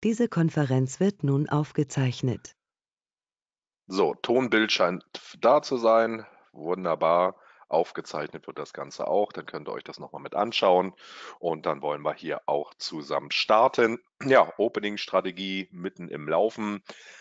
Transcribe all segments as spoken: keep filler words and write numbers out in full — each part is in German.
Diese Konferenz wird nun aufgezeichnet. So, Tonbild scheint da zu sein. Wunderbar. Aufgezeichnet wird das Ganze auch. Dann könnt ihr euch das nochmal mit anschauen. Und dann wollen wir hier auch zusammen starten. Ja, Opening-Strategie mitten im Laufen.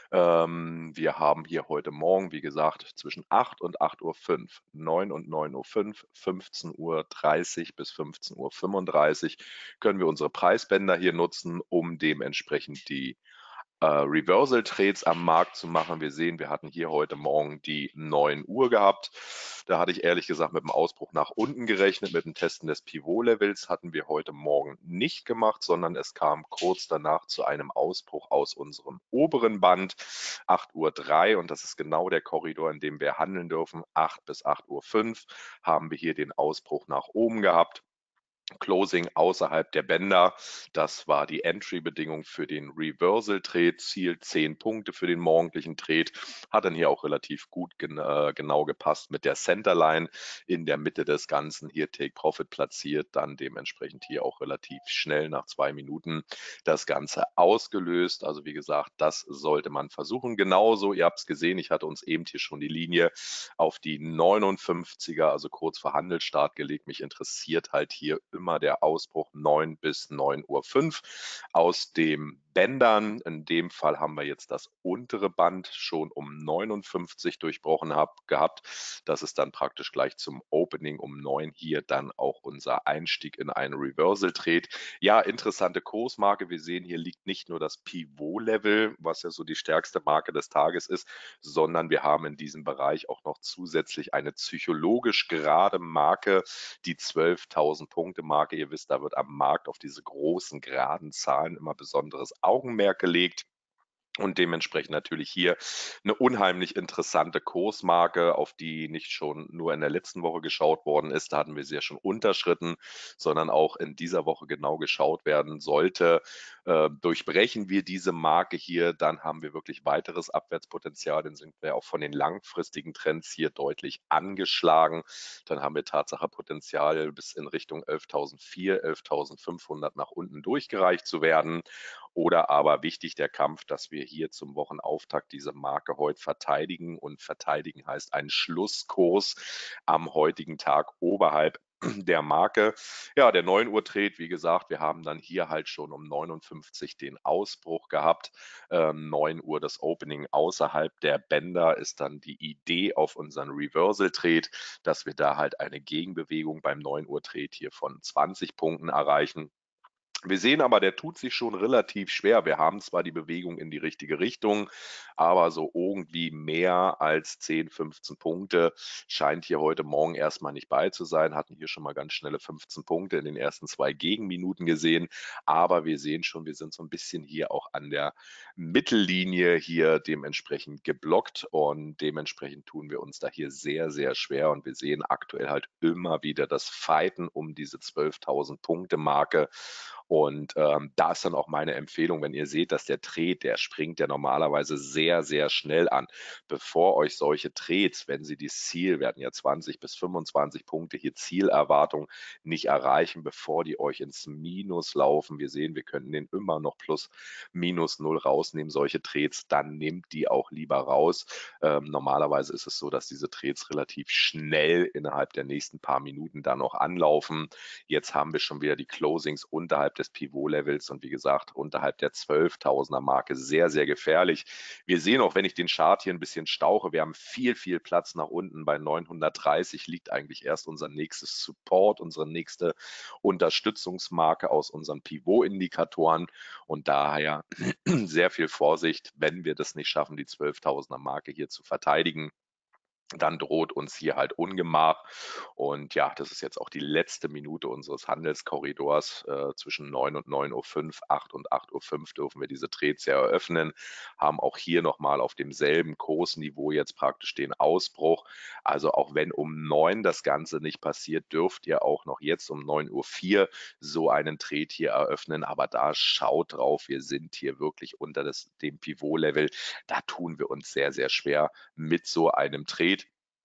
Ähm, wir haben hier heute Morgen, wie gesagt, zwischen acht und acht Uhr fünf, neun und neun Uhr fünf, fünfzehn Uhr dreißig bis fünfzehn Uhr fünfunddreißig können wir unsere Preisbänder hier nutzen, um dementsprechend die äh, Reversal Trades am Markt zu machen. Wir sehen, wir hatten hier heute Morgen die neun Uhr gehabt. Da hatte ich ehrlich gesagt mit dem Ausbruch nach unten gerechnet. Mit dem Testen des Pivot-Levels hatten wir heute Morgen nicht gemacht, sondern es kam kurz danach zu einem Ausbruch aus unserem oberen Band, acht Uhr drei, und das ist genau der Korridor, in dem wir handeln dürfen. acht bis acht Uhr fünf haben wir hier den Ausbruch nach oben gehabt. Closing außerhalb der Bänder. Das war die Entry-Bedingung für den Reversal-Trade. Ziel zehn Punkte für den morgendlichen Trade. Hat dann hier auch relativ gut gen äh, genau gepasst mit der Centerline in der Mitte des Ganzen. Hier Take Profit platziert, dann dementsprechend hier auch relativ schnell nach zwei Minuten das Ganze ausgelöst. Also wie gesagt, das sollte man versuchen. Genauso, ihr habt es gesehen, ich hatte uns eben hier schon die Linie auf die neunundfünfziger, also kurz vor Handelsstart gelegt. Mich interessiert halt hier immer der Ausbruch neun bis neun Uhr fünf aus dem Bändern. In dem Fall haben wir jetzt das untere Band schon um neunundfünfzig durchbrochen hab, gehabt. Das ist dann praktisch gleich zum Opening um neun hier dann auch unser Einstieg in einen Reversal Trade. Ja, interessante Kursmarke. Wir sehen, hier liegt nicht nur das Pivot-Level, was ja so die stärkste Marke des Tages ist, sondern wir haben in diesem Bereich auch noch zusätzlich eine psychologisch gerade Marke, die zwölftausend Punkte Marke. Ihr wisst, da wird am Markt auf diese großen geraden Zahlen immer besonderes Augenmerk gelegt. Und dementsprechend natürlich hier eine unheimlich interessante Kursmarke, auf die nicht schon nur in der letzten Woche geschaut worden ist. Da hatten wir sie ja schon unterschritten, sondern auch in dieser Woche genau geschaut werden sollte. Äh, durchbrechen wir diese Marke hier, dann haben wir wirklich weiteres Abwärtspotenzial. Dann sind wir auch von den langfristigen Trends hier deutlich angeschlagen. Dann haben wir Tatsache Potenzial bis in Richtung elftausendvierhundert, elftausendfünfhundert nach unten durchgereicht zu werden. Oder aber wichtig der Kampf, dass wir hier zum Wochenauftakt diese Marke heute verteidigen. Und verteidigen heißt einen Schlusskurs am heutigen Tag oberhalb der Marke. Ja, der neun Uhr Trade, wie gesagt, wir haben dann hier halt schon um neunundfünfzig den Ausbruch gehabt. Ähm, neun Uhr das Opening außerhalb der Bänder ist dann die Idee auf unseren Reversal Trade, dass wir da halt eine Gegenbewegung beim neun Uhr Trade hier von zwanzig Punkten erreichen. Wir sehen aber, der tut sich schon relativ schwer. Wir haben zwar die Bewegung in die richtige Richtung, aber so irgendwie mehr als zehn, fünfzehn Punkte scheint hier heute Morgen erstmal nicht bei zu sein. Hatten hier schon mal ganz schnelle fünfzehn Punkte in den ersten zwei Gegenminuten gesehen. Aber wir sehen schon, wir sind so ein bisschen hier auch an der Mittellinie hier dementsprechend geblockt, und dementsprechend tun wir uns da hier sehr, sehr schwer. Und wir sehen aktuell halt immer wieder das Fighten um diese zwölftausend Punkte Marke. Und ähm, da ist dann auch meine Empfehlung, wenn ihr seht, dass der Trade, der springt ja normalerweise sehr, sehr schnell an. Bevor euch solche Trades, wenn sie das Ziel, werden ja zwanzig bis fünfundzwanzig Punkte hier Zielerwartung nicht erreichen, bevor die euch ins Minus laufen. Wir sehen, wir könnten den immer noch plus minus null rausnehmen, solche Trades, dann nehmt die auch lieber raus. Ähm, normalerweise ist es so, dass diese Trades relativ schnell innerhalb der nächsten paar Minuten dann noch anlaufen. Jetzt haben wir schon wieder die Closings unterhalb des Pivot-Levels und wie gesagt, unterhalb der zwölftausender Marke sehr, sehr gefährlich. Wir sehen auch, wenn ich den Chart hier ein bisschen stauche, wir haben viel, viel Platz nach unten. Bei neunhundertdreißig liegt eigentlich erst unser nächstes Support, unsere nächste Unterstützungsmarke aus unseren Pivot-Indikatoren, und daher sehr viel Vorsicht, wenn wir das nicht schaffen, die zwölftausender Marke hier zu verteidigen, dann droht uns hier halt Ungemach. Und ja, das ist jetzt auch die letzte Minute unseres Handelskorridors. Äh, zwischen neun und neun Uhr fünf, acht und acht Uhr fünf dürfen wir diese Trades ja eröffnen, haben auch hier nochmal auf demselben Kursniveau jetzt praktisch den Ausbruch. Also auch wenn um neun das Ganze nicht passiert, dürft ihr auch noch jetzt um neun Uhr vier so einen Trade hier eröffnen. Aber da schaut drauf, wir sind hier wirklich unter das, dem Pivot-Level. Da tun wir uns sehr, sehr schwer mit so einem Trade.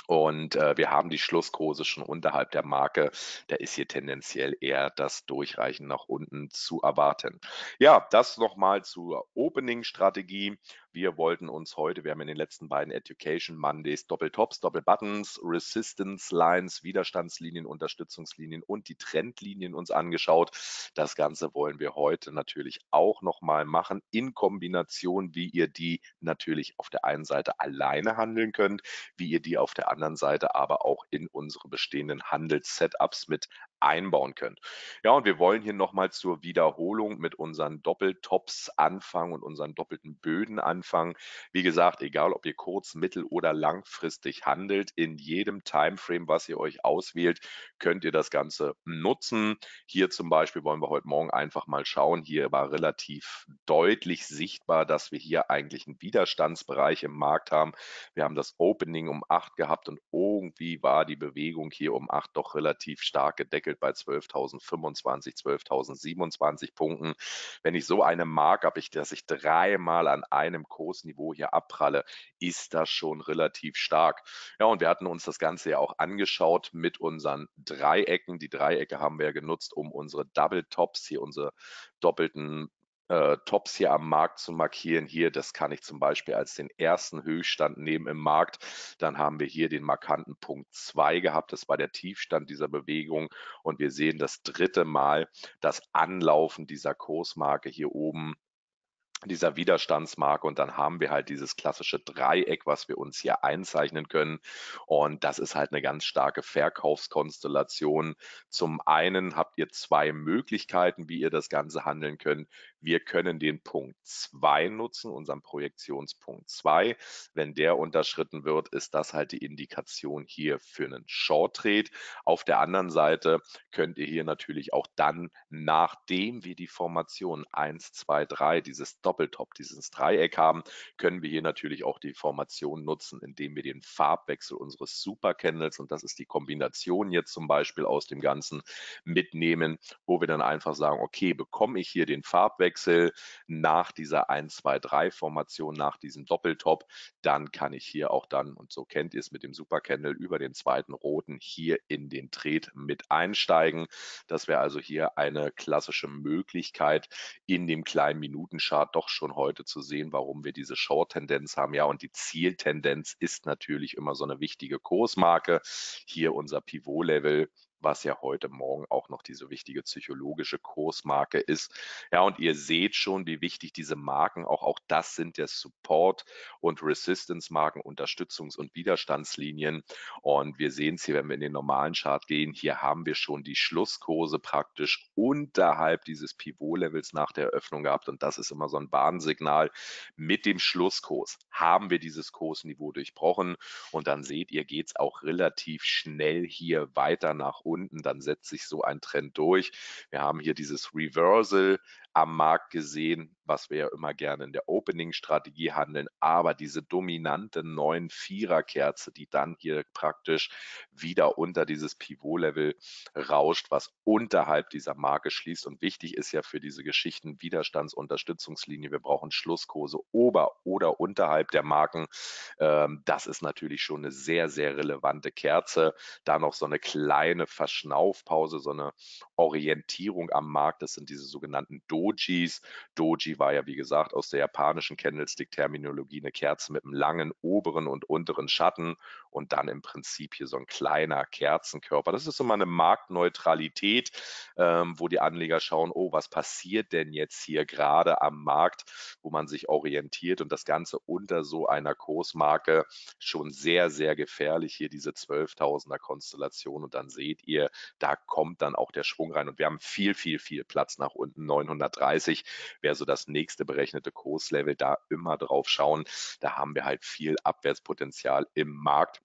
Und äh, wir haben die Schlusskurse schon unterhalb der Marke. Da ist hier tendenziell eher das Durchreichen nach unten zu erwarten. Ja, das nochmal zur Opening-Strategie. Wir wollten uns heute, wir haben in den letzten beiden Education Mondays Doppeltops, Doppelbuttons, Resistance Lines, Widerstandslinien, Unterstützungslinien und die Trendlinien uns angeschaut. Das Ganze wollen wir heute natürlich auch nochmal machen in Kombination, wie ihr die natürlich auf der einen Seite alleine handeln könnt, wie ihr die auf der anderen Seite aber auch in unsere bestehenden Handels-Setups mit einbauen könnt. Ja, und wir wollen hier nochmal zur Wiederholung mit unseren Doppeltops anfangen und unseren doppelten Böden anfangen. Wie gesagt, egal ob ihr kurz-, mittel- oder langfristig handelt, in jedem Timeframe, was ihr euch auswählt, könnt ihr das Ganze nutzen. Hier zum Beispiel wollen wir heute Morgen einfach mal schauen. Hier war relativ deutlich sichtbar, dass wir hier eigentlich einen Widerstandsbereich im Markt haben. Wir haben das Opening um acht gehabt und irgendwie war die Bewegung hier um acht doch relativ stark gedeckelt bei zwölftausendfünfundzwanzig, zwölftausendsiebenundzwanzig Punkten. Wenn ich so eine Mark habe, ich, dass ich dreimal an einem Kursniveau hier abpralle, ist das schon relativ stark. Ja, und wir hatten uns das Ganze ja auch angeschaut mit unseren Dreiecken. Die Dreiecke haben wir ja genutzt, um unsere Double Tops, hier unsere doppelten äh, Tops hier am Markt zu markieren. Hier, das kann ich zum Beispiel als den ersten Höchststand nehmen im Markt. Dann haben wir hier den markanten Punkt zwei gehabt. Das war der Tiefstand dieser Bewegung. Und wir sehen das dritte Mal das Anlaufen dieser Kursmarke hier oben, dieser Widerstandsmarke, und dann haben wir halt dieses klassische Dreieck, was wir uns hier einzeichnen können, und das ist halt eine ganz starke Verkaufskonstellation. Zum einen habt ihr zwei Möglichkeiten, wie ihr das Ganze handeln könnt. Wir können den Punkt zwei nutzen, unseren Projektionspunkt zwei. Wenn der unterschritten wird, ist das halt die Indikation hier für einen Short Trade. Auf der anderen Seite könnt ihr hier natürlich auch dann, nachdem wir die Formation eins, zwei, drei, dieses Doppeltop, dieses Dreieck haben, können wir hier natürlich auch die Formation nutzen, indem wir den Farbwechsel unseres Supercandles, und das ist die Kombination jetzt zum Beispiel aus dem Ganzen, mitnehmen, wo wir dann einfach sagen, okay, bekomme ich hier den Farbwechsel nach dieser eins, zwei, drei Formation, nach diesem Doppeltop, dann kann ich hier auch dann, und so kennt ihr es mit dem Supercandle, über den zweiten roten hier in den Trade mit einsteigen. Das wäre also hier eine klassische Möglichkeit, in dem kleinen Minutenchart doch schon heute zu sehen, warum wir diese Short-Tendenz haben. Ja, und die Zieltendenz ist natürlich immer so eine wichtige Kursmarke. Hier unser Pivot-Level, was ja heute Morgen auch noch diese wichtige psychologische Kursmarke ist. Ja, und ihr seht schon, wie wichtig diese Marken, auch, auch das sind ja Support- und Resistance-Marken, Unterstützungs- und Widerstandslinien. Und wir sehen es hier, wenn wir in den normalen Chart gehen, hier haben wir schon die Schlusskurse praktisch unterhalb dieses Pivot-Levels nach der Eröffnung gehabt. Und das ist immer so ein Warnsignal. Mit dem Schlusskurs haben wir dieses Kursniveau durchbrochen. Und dann seht ihr, geht es auch relativ schnell hier weiter nach unten. Dann setzt sich so ein Trend durch. Wir haben hier dieses Reversal am Markt gesehen, was wir ja immer gerne in der Opening-Strategie handeln, aber diese dominante neun Vierer-Kerze, die dann hier praktisch wieder unter dieses Pivot-Level rauscht, was unterhalb dieser Marke schließt. Und wichtig ist ja für diese Geschichten Widerstands-, Unterstützungslinie, wir brauchen Schlusskurse ober- oder unterhalb der Marken. Ähm, das ist natürlich schon eine sehr, sehr relevante Kerze. Da noch so eine kleine Verschnaufpause, so eine Orientierung am Markt, das sind diese sogenannten Dojis. Doji war ja, wie gesagt, aus der japanischen Candlestick-Terminologie eine Kerze mit einem langen oberen und unteren Schatten und dann im Prinzip hier so ein kleiner Kerzenkörper. Das ist immer eine Marktneutralität, ähm, wo die Anleger schauen, oh, was passiert denn jetzt hier gerade am Markt, wo man sich orientiert, und das Ganze unter so einer Kursmarke schon sehr, sehr gefährlich, hier diese zwölftausender Konstellation, und dann seht ihr, da kommt dann auch der Schwung rein und wir haben viel, viel, viel Platz nach unten. neunhundertdreißig wäre so das nächste berechnete Kurslevel, da immer drauf schauen. Da haben wir halt viel Abwärtspotenzial im Markt.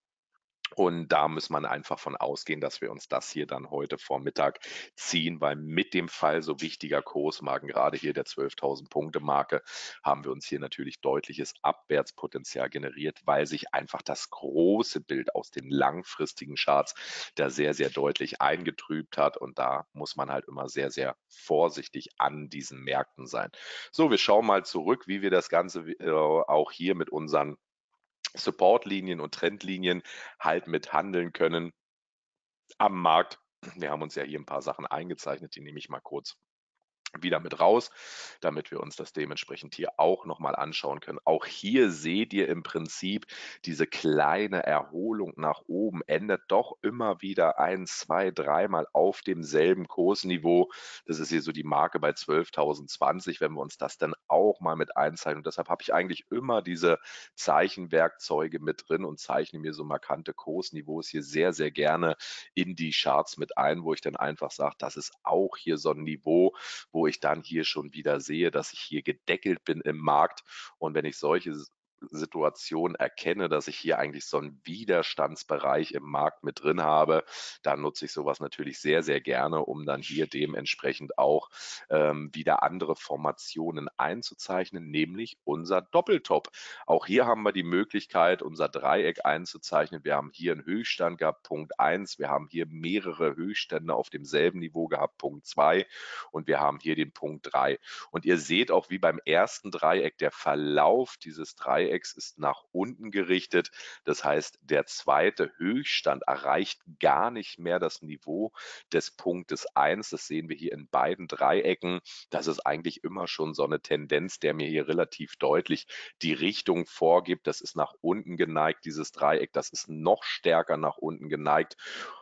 Und da muss man einfach von ausgehen, dass wir uns das hier dann heute Vormittag ziehen, weil mit dem Fall so wichtiger Kursmarken, gerade hier der zwölftausend Punkte Marke, haben wir uns hier natürlich deutliches Abwärtspotenzial generiert, weil sich einfach das große Bild aus den langfristigen Charts da sehr, sehr deutlich eingetrübt hat. Und da muss man halt immer sehr, sehr vorsichtig an diesen Märkten sein. So, wir schauen mal zurück, wie wir das Ganze äh, auch hier mit unseren Supportlinien und Trendlinien halt mit handeln können am Markt. Wir haben uns ja hier ein paar Sachen eingezeichnet, die nehme ich mal kurz wieder mit raus, damit wir uns das dementsprechend hier auch noch mal anschauen können. Auch hier seht ihr im Prinzip diese kleine Erholung nach oben endet doch immer wieder ein, zwei, dreimal auf demselben Kursniveau. Das ist hier so die Marke bei zwölftausendzwanzig, wenn wir uns das dann auch mal mit einzeichnen. Und deshalb habe ich eigentlich immer diese Zeichenwerkzeuge mit drin und zeichne mir so markante Kursniveaus hier sehr, sehr gerne in die Charts mit ein, wo ich dann einfach sage, das ist auch hier so ein Niveau, wo ich dann hier schon wieder sehe, dass ich hier gedeckelt bin im Markt. Und wenn ich solche Situation erkenne, dass ich hier eigentlich so einen Widerstandsbereich im Markt mit drin habe, dann nutze ich sowas natürlich sehr, sehr gerne, um dann hier dementsprechend auch ähm, wieder andere Formationen einzuzeichnen, nämlich unser Doppeltop. Auch hier haben wir die Möglichkeit, unser Dreieck einzuzeichnen. Wir haben hier einen Höchststand gehabt, Punkt eins. Wir haben hier mehrere Höchststände auf demselben Niveau gehabt, Punkt zwei. Und wir haben hier den Punkt drei. Und ihr seht auch wie beim ersten Dreieck, der Verlauf dieses Dreiecks ist nach unten gerichtet. Das heißt, der zweite Höchststand erreicht gar nicht mehr das Niveau des Punktes eins. Das sehen wir hier in beiden Dreiecken. Das ist eigentlich immer schon so eine Tendenz, der mir hier relativ deutlich die Richtung vorgibt. Das ist nach unten geneigt, dieses Dreieck. Das ist noch stärker nach unten geneigt.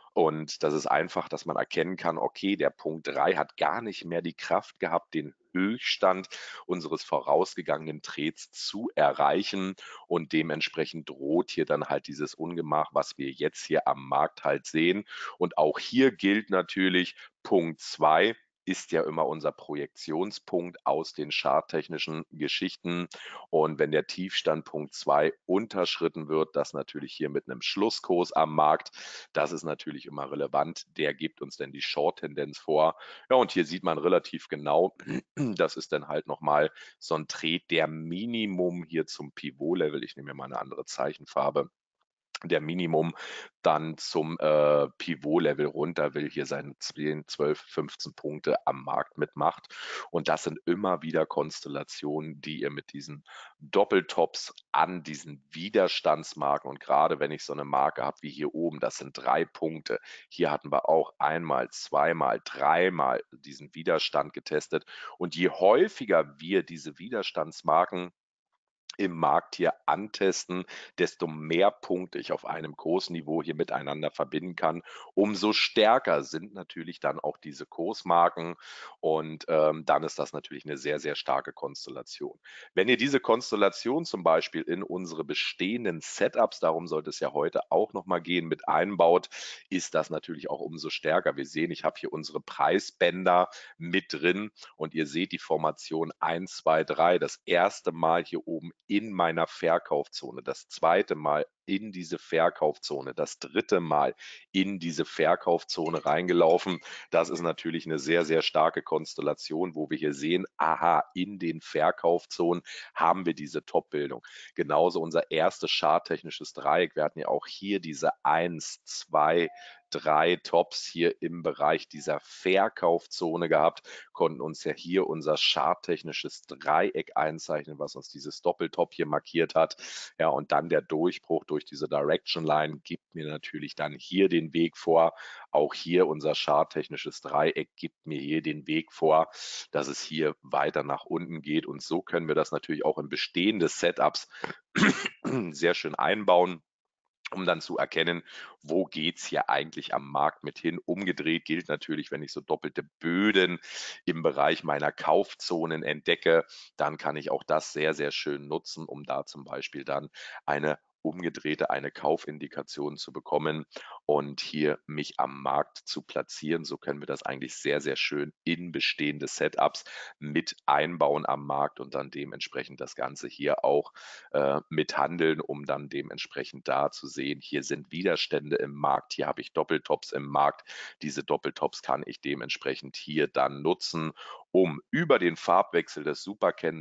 Und das ist einfach, dass man erkennen kann, okay, der Punkt drei hat gar nicht mehr die Kraft gehabt, den Höchststand unseres vorausgegangenen Trades zu erreichen. Und dementsprechend droht hier dann halt dieses Ungemach, was wir jetzt hier am Markt halt sehen. Und auch hier gilt natürlich Punkt zwei ist ja immer unser Projektionspunkt aus den charttechnischen Geschichten. Und wenn der Tiefstand Punkt zwei unterschritten wird, das natürlich hier mit einem Schlusskurs am Markt, das ist natürlich immer relevant. Der gibt uns dann die Short-Tendenz vor. Ja, und hier sieht man relativ genau, das ist dann halt nochmal so ein Trade, der Minimum hier zum Pivot-Level. Ich nehme mir mal eine andere Zeichenfarbe. Der Minimum dann zum äh, Pivot-Level runter will, hier seine zehn, zwölf, fünfzehn Punkte am Markt mitmacht. Und das sind immer wieder Konstellationen, die ihr mit diesen Doppeltops an diesen Widerstandsmarken und gerade wenn ich so eine Marke habe wie hier oben, das sind drei Punkte. Hier hatten wir auch einmal, zweimal, dreimal diesen Widerstand getestet. Und je häufiger wir diese Widerstandsmarken im Markt hier antesten, desto mehr Punkte ich auf einem Kursniveau hier miteinander verbinden kann, umso stärker sind natürlich dann auch diese Kursmarken und ähm, dann ist das natürlich eine sehr, sehr starke Konstellation. Wenn ihr diese Konstellation zum Beispiel in unsere bestehenden Setups, darum sollte es ja heute auch nochmal gehen, mit einbaut, ist das natürlich auch umso stärker. Wir sehen, ich habe hier unsere Preisbänder mit drin und ihr seht die Formation eins, zwei, drei, das erste Mal hier oben in meiner Verkaufszone, das zweite Mal in diese Verkaufszone, das dritte Mal in diese Verkaufszone reingelaufen. Das ist natürlich eine sehr, sehr starke Konstellation, wo wir hier sehen, aha, in den Verkaufszonen haben wir diese Top-Bildung. Genauso unser erstes charttechnisches Dreieck. Wir hatten ja auch hier diese eins, zwei, drei Tops hier im Bereich dieser Verkaufszone gehabt, konnten uns ja hier unser charttechnisches Dreieck einzeichnen, was uns dieses Doppeltop hier markiert hat. Ja, und dann der Durchbruch durch diese Direction Line gibt mir natürlich dann hier den Weg vor. Auch hier unser charttechnisches Dreieck gibt mir hier den Weg vor, dass es hier weiter nach unten geht. Und so können wir das natürlich auch in bestehende Setups sehr schön einbauen, um dann zu erkennen, wo geht's hier eigentlich am Markt mit hin. Umgedreht gilt natürlich, wenn ich so doppelte Böden im Bereich meiner Kaufzonen entdecke, dann kann ich auch das sehr, sehr schön nutzen, um da zum Beispiel dann eine umgedrehte, eine Kaufindikation zu bekommen und hier mich am Markt zu platzieren. So können wir das eigentlich sehr, sehr schön in bestehende Setups mit einbauen am Markt und dann dementsprechend das Ganze hier auch äh, mit handeln, um dann dementsprechend da zu sehen, hier sind Widerstände im Markt, hier habe ich Doppeltops im Markt. Diese Doppeltops kann ich dementsprechend hier dann nutzen, um über den Farbwechsel des Supercandles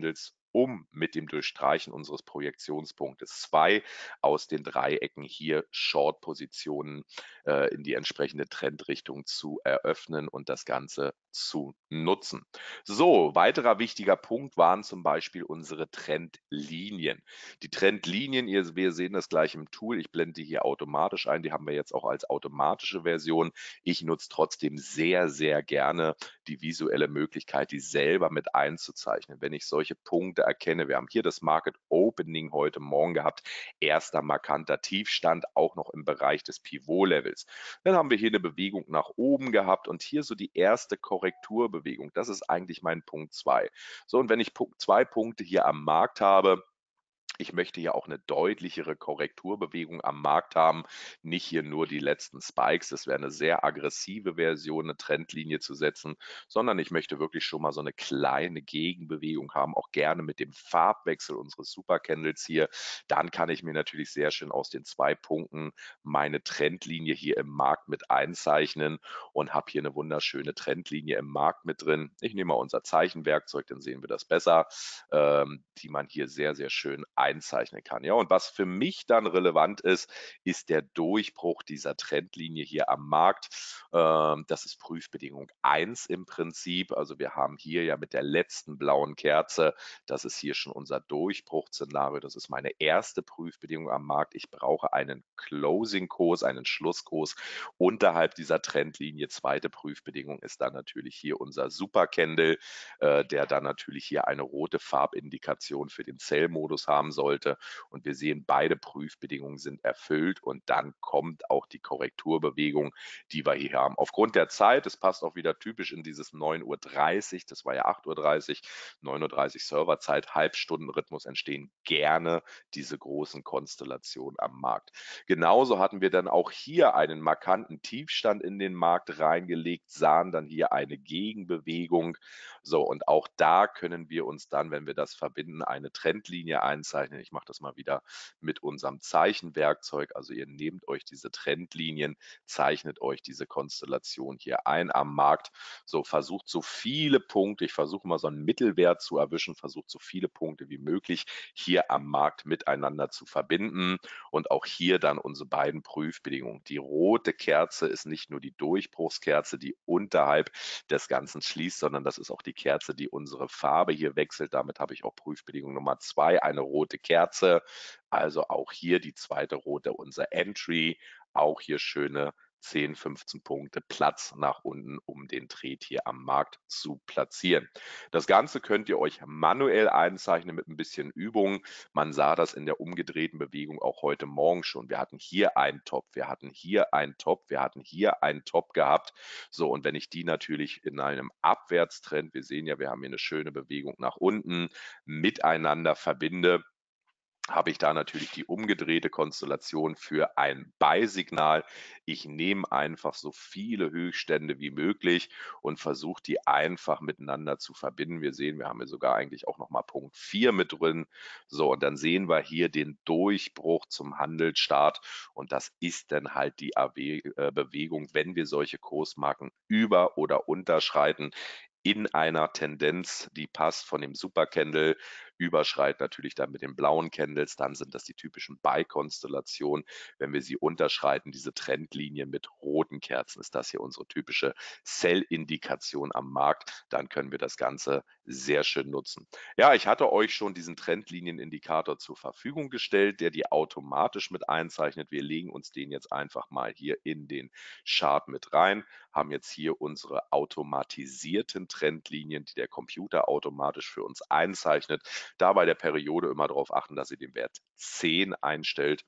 um mit dem Durchstreichen unseres Projektionspunktes zwei aus den Dreiecken hier Short-Positionen äh, in die entsprechende Trendrichtung zu eröffnen und das Ganze zu nutzen. So, weiterer wichtiger Punkt waren zum Beispiel unsere Trendlinien. Die Trendlinien, ihr, wir sehen das gleich im Tool, ich blende die hier automatisch ein, die haben wir jetzt auch als automatische Version. Ich nutze trotzdem sehr, sehr gerne die visuelle Möglichkeit, die selber mit einzuzeichnen. Wenn ich solche Punkte erkenne, wir haben hier das Market Opening heute Morgen gehabt, erster markanter Tiefstand, auch noch im Bereich des Pivot-Levels. Dann haben wir hier eine Bewegung nach oben gehabt und hier so die erste Korrekturbewegung. Das ist eigentlich mein Punkt zwei. So, und wenn ich zwei Punkte hier am Markt habe, ich möchte ja auch eine deutlichere Korrekturbewegung am Markt haben, nicht hier nur die letzten Spikes. Das wäre eine sehr aggressive Version, eine Trendlinie zu setzen, sondern ich möchte wirklich schon mal so eine kleine Gegenbewegung haben, auch gerne mit dem Farbwechsel unseres Supercandles hier. Dann kann ich mir natürlich sehr schön aus den zwei Punkten meine Trendlinie hier im Markt mit einzeichnen und habe hier eine wunderschöne Trendlinie im Markt mit drin. Ich nehme mal unser Zeichenwerkzeug, dann sehen wir das besser, ähm, die man hier sehr, sehr schön einzeichnen kann. Ja, und was für mich dann relevant ist, ist der Durchbruch dieser Trendlinie hier am Markt. Ähm, das ist Prüfbedingung eins im Prinzip. Also wir haben hier ja mit der letzten blauen Kerze, das ist hier schon unser Durchbruchszenario. Das ist meine erste Prüfbedingung am Markt. Ich brauche einen Closing-Kurs, einen Schlusskurs unterhalb dieser Trendlinie. Zweite Prüfbedingung ist dann natürlich hier unser Supercandle, äh, der dann natürlich hier eine rote Farbindikation für den Sell-Modus haben sollte. Und wir sehen, beide Prüfbedingungen sind erfüllt und dann kommt auch die Korrekturbewegung, die wir hier haben. Aufgrund der Zeit, es passt auch wieder typisch in dieses neun Uhr dreißig, das war ja acht Uhr dreißig, neun Uhr dreißig Serverzeit, Halbstundenrhythmus, entstehen gerne diese großen Konstellationen am Markt. Genauso hatten wir dann auch hier einen markanten Tiefstand in den Markt reingelegt, sahen dann hier eine Gegenbewegung. So, und auch da können wir uns dann, wenn wir das verbinden, eine Trendlinie einzeichnen. Ich mache das mal wieder mit unserem Zeichenwerkzeug. Also ihr nehmt euch diese Trendlinien, zeichnet euch diese Konstellation hier ein am Markt. So, versucht so viele Punkte, ich versuche mal so einen Mittelwert zu erwischen, versucht so viele Punkte wie möglich hier am Markt miteinander zu verbinden und auch hier dann unsere beiden Prüfbedingungen. Die rote Kerze ist nicht nur die Durchbruchskerze, die unterhalb des Ganzen schließt, sondern das ist auch die Kerze, die unsere Farbe hier wechselt. Damit habe ich auch Prüfbedingung Nummer zwei, eine rote Kerze. Also auch hier die zweite rote, unser Entry. Auch hier schöne zehn, fünfzehn Punkte Platz nach unten, um den Trade hier am Markt zu platzieren. Das Ganze könnt ihr euch manuell einzeichnen mit ein bisschen Übung. Man sah das in der umgedrehten Bewegung auch heute Morgen schon. Wir hatten hier einen Top, wir hatten hier einen Top, wir hatten hier einen Top gehabt. So, und wenn ich die natürlich in einem Abwärtstrend, wir sehen ja, wir haben hier eine schöne Bewegung nach unten, miteinander verbinde, habe ich da natürlich die umgedrehte Konstellation für ein Buy-Signal. Ich nehme einfach so viele Höchststände wie möglich und versuche die einfach miteinander zu verbinden. Wir sehen, wir haben hier sogar eigentlich auch nochmal Punkt vier mit drin. So, und dann sehen wir hier den Durchbruch zum Handelsstart und das ist dann halt die Bewegung, wenn wir solche Kursmarken über- oder unterschreiten, in einer Tendenz, die passt von dem Supercandle, überschreitet natürlich dann mit den blauen Candles, dann sind das die typischen Buy-Konstellationen. Wenn wir sie unterschreiten, diese Trendlinie mit roten Kerzen, ist das hier unsere typische Sell-Indikation am Markt. Dann können wir das Ganze sehr schön nutzen. Ja, ich hatte euch schon diesen Trendlinienindikator zur Verfügung gestellt, der die automatisch mit einzeichnet. Wir legen uns den jetzt einfach mal hier in den Chart mit rein, haben jetzt hier unsere automatisierten Trendlinien, die der Computer automatisch für uns einzeichnet. Da bei der Periode immer darauf achten, dass ihr den Wert zehn einstellt,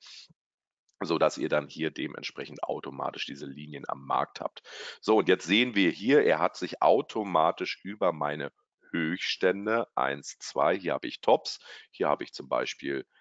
sodass ihr dann hier dementsprechend automatisch diese Linien am Markt habt. So, und jetzt sehen wir hier, er hat sich automatisch über meine Höchststände eins, zwei, hier habe ich Tops, hier habe ich zum Beispiel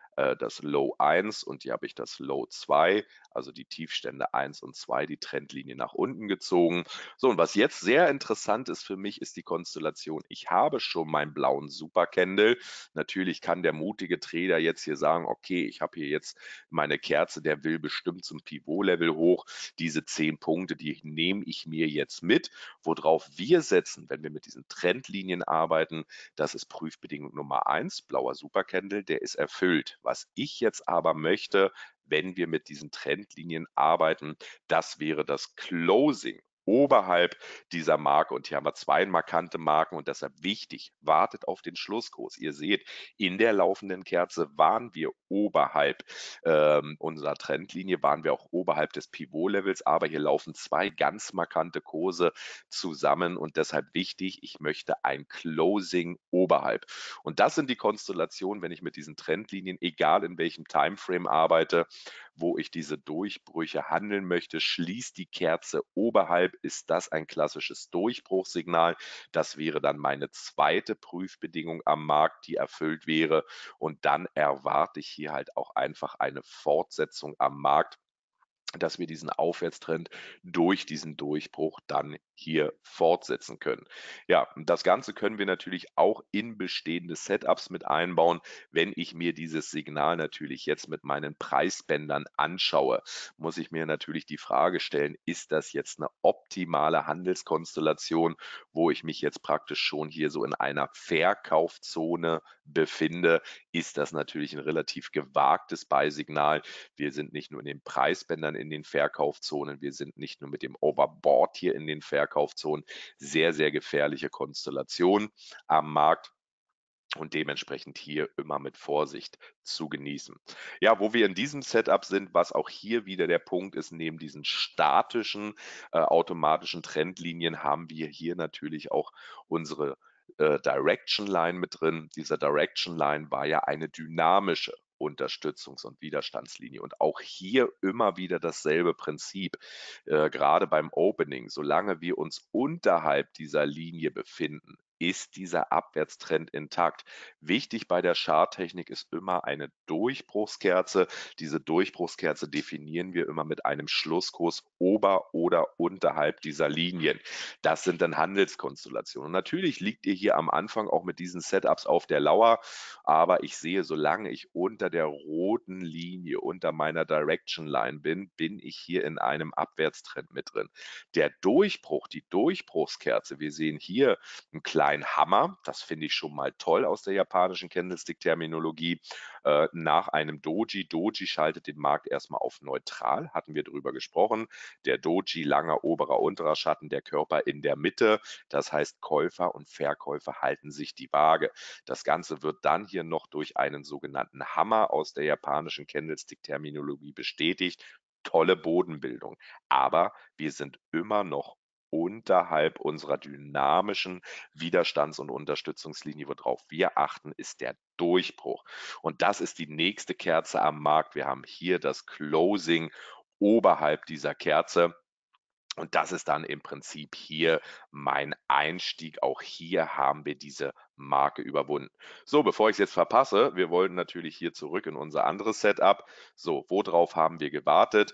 äh, das Low eins und hier habe ich das Low zwei, also die Tiefstände eins und zwei, die Trendlinie nach unten gezogen. So, und was jetzt sehr interessant ist für mich, ist die Konstellation. Ich habe schon meinen blauen Supercandle. Natürlich kann der mutige Trader jetzt hier sagen, okay, ich habe hier jetzt meine Kerze, der will bestimmt zum Pivot-Level hoch. Diese zehn Punkte, die nehme ich mir jetzt mit. Worauf wir setzen, wenn wir mit diesen Trendlinien arbeiten, das ist Prüfbedingung Nummer eins, blauer Supercandle, der ist erfüllt. Was ich jetzt aber möchte, wenn wir mit diesen Trendlinien arbeiten, das wäre das Closing oberhalb dieser Marke. Und hier haben wir zwei markante Marken und deshalb wichtig, wartet auf den Schlusskurs. Ihr seht, in der laufenden Kerze waren wir oberhalb ähm, unserer Trendlinie, waren wir auch oberhalb des Pivot-Levels, aber hier laufen zwei ganz markante Kurse zusammen und deshalb wichtig, ich möchte ein Closing oberhalb. Und das sind die Konstellationen, wenn ich mit diesen Trendlinien, egal in welchem Timeframe arbeite, wo ich diese Durchbrüche handeln möchte, schließt die Kerze oberhalb, ist das ein klassisches Durchbruchssignal. Das wäre dann meine zweite Prüfbedingung am Markt, die erfüllt wäre. Und dann erwarte ich hier halt auch einfach eine Fortsetzung am Markt, dass wir diesen Aufwärtstrend durch diesen Durchbruch dann hier fortsetzen können. Ja, das Ganze können wir natürlich auch in bestehende Setups mit einbauen. Wenn ich mir dieses Signal natürlich jetzt mit meinen Preisbändern anschaue, muss ich mir natürlich die Frage stellen, ist das jetzt eine optimale Handelskonstellation, wo ich mich jetzt praktisch schon hier so in einer Verkaufszone befinde, ist das natürlich ein relativ gewagtes Beisignal. Wir sind nicht nur in den Preisbändern in den Verkaufszonen, wir sind nicht nur mit dem Overbought hier in den Verkaufszonen. Sehr, sehr gefährliche Konstellation am Markt und dementsprechend hier immer mit Vorsicht zu genießen. Ja, wo wir in diesem Setup sind, was auch hier wieder der Punkt ist, neben diesen statischen äh, automatischen Trendlinien haben wir hier natürlich auch unsere äh, Direction Line mit drin. Dieser Direction Line war ja eine dynamische Unterstützungs- und Widerstandslinie. Und auch hier immer wieder dasselbe Prinzip, äh, gerade beim Opening. Solange wir uns unterhalb dieser Linie befinden, ist dieser Abwärtstrend intakt. Wichtig bei der Charttechnik ist immer eine Durchbruchskerze. Diese Durchbruchskerze definieren wir immer mit einem Schlusskurs ober- oder unterhalb dieser Linien. Das sind dann Handelskonstellationen. Und natürlich liegt ihr hier am Anfang auch mit diesen Setups auf der Lauer, aber ich sehe, solange ich unter der roten Linie, unter meiner Direction Line bin, bin ich hier in einem Abwärtstrend mit drin. Der Durchbruch, die Durchbruchskerze, wir sehen hier einen kleinen Hammer, das finde ich schon mal toll aus der japanischen Candlestick-Terminologie, äh, nach einem Doji. Doji schaltet den Markt erstmal auf neutral, hatten wir drüber gesprochen. Der Doji, langer oberer, unterer Schatten, der Körper in der Mitte. Das heißt, Käufer und Verkäufer halten sich die Waage. Das Ganze wird dann hier noch durch einen sogenannten Hammer aus der japanischen Candlestick-Terminologie bestätigt. Tolle Bodenbildung. Aber wir sind immer noch unterhalb unserer dynamischen Widerstands- und Unterstützungslinie. Worauf wir achten, ist der Durchbruch. Und das ist die nächste Kerze am Markt. Wir haben hier das Closing oberhalb dieser Kerze. Und das ist dann im Prinzip hier mein Einstieg. Auch hier haben wir diese Marke überwunden. So, bevor ich es jetzt verpasse, wir wollten natürlich hier zurück in unser anderes Setup. So, worauf haben wir gewartet?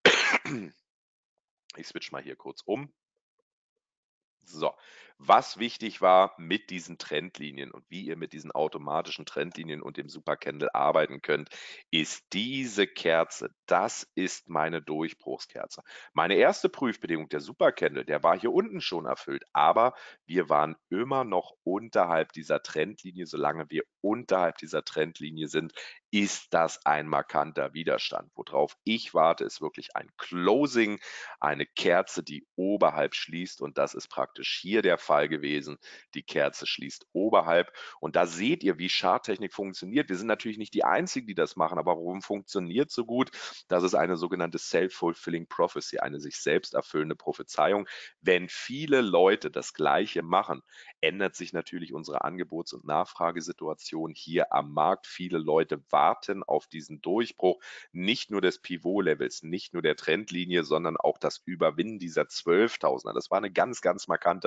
Ich switch mal hier kurz um. So, was wichtig war mit diesen Trendlinien und wie ihr mit diesen automatischen Trendlinien und dem Supercandle arbeiten könnt, ist diese Kerze. Das ist meine Durchbruchskerze. Meine erste Prüfbedingung, der Supercandle, der war hier unten schon erfüllt, aber wir waren immer noch unterhalb dieser Trendlinie. Solange wir unterhalb dieser Trendlinie sind, ist das ein markanter Widerstand. Worauf ich warte, ist wirklich ein Closing, eine Kerze, die oberhalb schließt und das ist praktisch hier der Fall gewesen. Die Kerze schließt oberhalb und da seht ihr, wie Charttechnik funktioniert. Wir sind natürlich nicht die Einzigen, die das machen, aber warum funktioniert so gut? Das ist eine sogenannte Self-Fulfilling Prophecy, eine sich selbst erfüllende Prophezeiung. Wenn viele Leute das Gleiche machen, ändert sich natürlich unsere Angebots- und Nachfragesituation hier am Markt. Viele Leute warten auf diesen Durchbruch, nicht nur des Pivot-Levels, nicht nur der Trendlinie, sondern auch das Überwinden dieser zwölftausender. Das war eine ganz, ganz markante Marke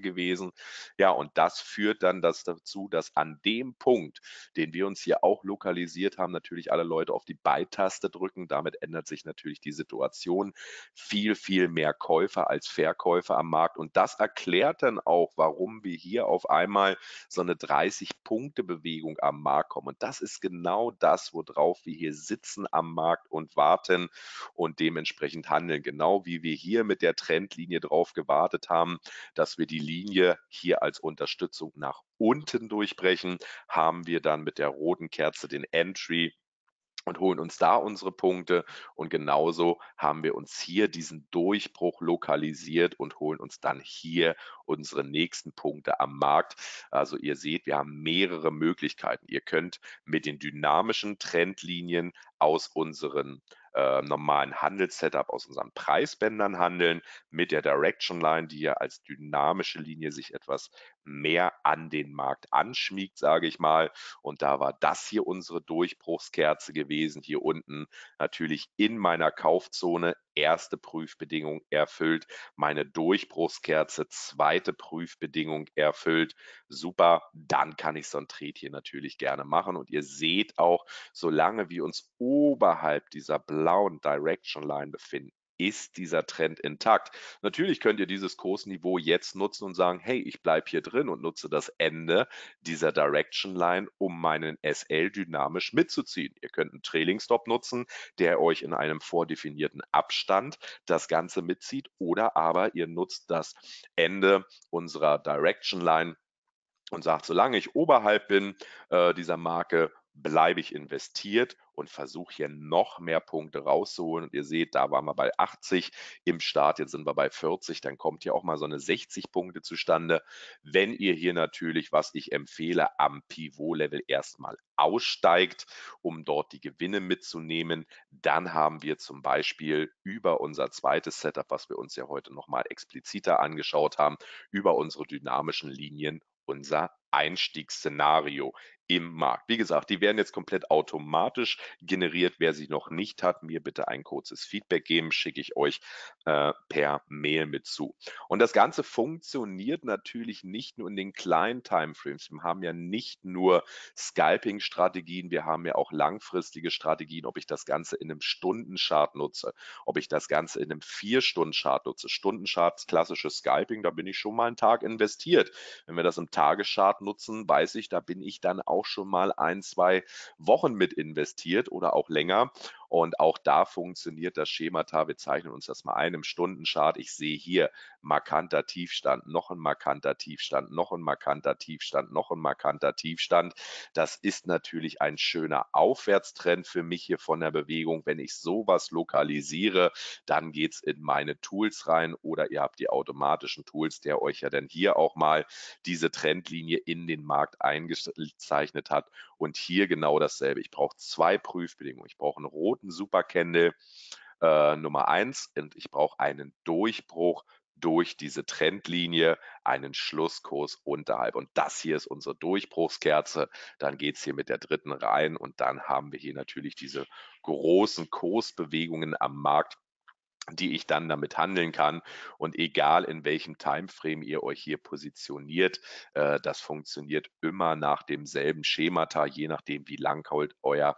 gewesen. Ja, und das führt dann das dazu, dass an dem Punkt, den wir uns hier auch lokalisiert haben, natürlich alle Leute auf die Buy-Taste drücken. Damit ändert sich natürlich die Situation. Viel, viel mehr Käufer als Verkäufer am Markt. Und das erklärt dann auch, warum wir hier auf einmal so eine dreißig-Punkte-Bewegung am Markt kommen. Und das ist genau das, worauf wir hier sitzen am Markt und warten und dementsprechend handeln. Genau wie wir hier mit der Trendlinie drauf gewartet haben, dass wir die Linie hier als Unterstützung nach unten durchbrechen, haben wir dann mit der roten Kerze den Entry und holen uns da unsere Punkte. Und genauso haben wir uns hier diesen Durchbruch lokalisiert und holen uns dann hier unsere nächsten Punkte am Markt. Also ihr seht, wir haben mehrere Möglichkeiten. Ihr könnt mit den dynamischen Trendlinien aus unseren äh, normalen Handelssetup, aus unseren Preisbändern handeln, mit der Direction Line, die ja als dynamische Linie sich etwas mehr an den Markt anschmiegt, sage ich mal. Und da war das hier unsere Durchbruchskerze gewesen. Hier unten natürlich in meiner Kaufzone erste Prüfbedingung erfüllt, meine Durchbruchskerze zweite Prüfbedingung erfüllt. Super, dann kann ich so ein Trade hier natürlich gerne machen. Und ihr seht auch, solange wir uns oberhalb dieser blauen Direction Line befinden, ist dieser Trend intakt. Natürlich könnt ihr dieses Kursniveau jetzt nutzen und sagen, hey, ich bleibe hier drin und nutze das Ende dieser Direction Line, um meinen S L dynamisch mitzuziehen. Ihr könnt einen Trailing Stop nutzen, der euch in einem vordefinierten Abstand das Ganze mitzieht, oder aber ihr nutzt das Ende unserer Direction Line und sagt, solange ich oberhalb bin äh, dieser Marke, bleibe ich investiert und versuche hier noch mehr Punkte rauszuholen. Und ihr seht, da waren wir bei achtzig im Start, jetzt sind wir bei vierzig, dann kommt hier auch mal so eine sechzig Punkte zustande. Wenn ihr hier natürlich, was ich empfehle, am Pivot-Level erstmal aussteigt, um dort die Gewinne mitzunehmen, dann haben wir zum Beispiel über unser zweites Setup, was wir uns ja heute nochmal expliziter angeschaut haben, über unsere dynamischen Linien unser Einstiegsszenario im Markt. Wie gesagt, die werden jetzt komplett automatisch generiert. Wer sie noch nicht hat, mir bitte ein kurzes Feedback geben, schicke ich euch äh, per Mail mit zu. Und das Ganze funktioniert natürlich nicht nur in den kleinen Timeframes. Wir haben ja nicht nur Scalping-Strategien, wir haben ja auch langfristige Strategien, ob ich das Ganze in einem Stundenchart nutze, ob ich das Ganze in einem vier-Stunden-Chart nutze. Stundenchart, klassisches Scalping, da bin ich schon mal einen Tag investiert. Wenn wir das im Tageschart nutzen, weiß ich, da bin ich dann auch schon mal ein, zwei Wochen mit investiert oder auch länger. Und auch da funktioniert das Schemata. Wir zeichnen uns das mal ein im Stundenchart. Ich sehe hier markanter Tiefstand, noch ein markanter Tiefstand, noch ein markanter Tiefstand, noch ein markanter Tiefstand. Das ist natürlich ein schöner Aufwärtstrend für mich hier von der Bewegung. Wenn ich sowas lokalisiere, dann geht es in meine Tools rein oder ihr habt die automatischen Tools, der euch ja dann hier auch mal diese Trendlinie in den Markt eingezeichnet hat. Und hier genau dasselbe. Ich brauche zwei Prüfbedingungen. Ich brauche einen roten Supercandle äh, Nummer eins und ich brauche einen Durchbruch durch diese Trendlinie, einen Schlusskurs unterhalb. Und das hier ist unsere Durchbruchskerze. Dann geht es hier mit der dritten rein und dann haben wir hier natürlich diese großen Kursbewegungen am Markt, die ich dann damit handeln kann. Und egal in welchem Timeframe ihr euch hier positioniert, äh, das funktioniert immer nach demselben Schemata, je nachdem, wie lang halt euer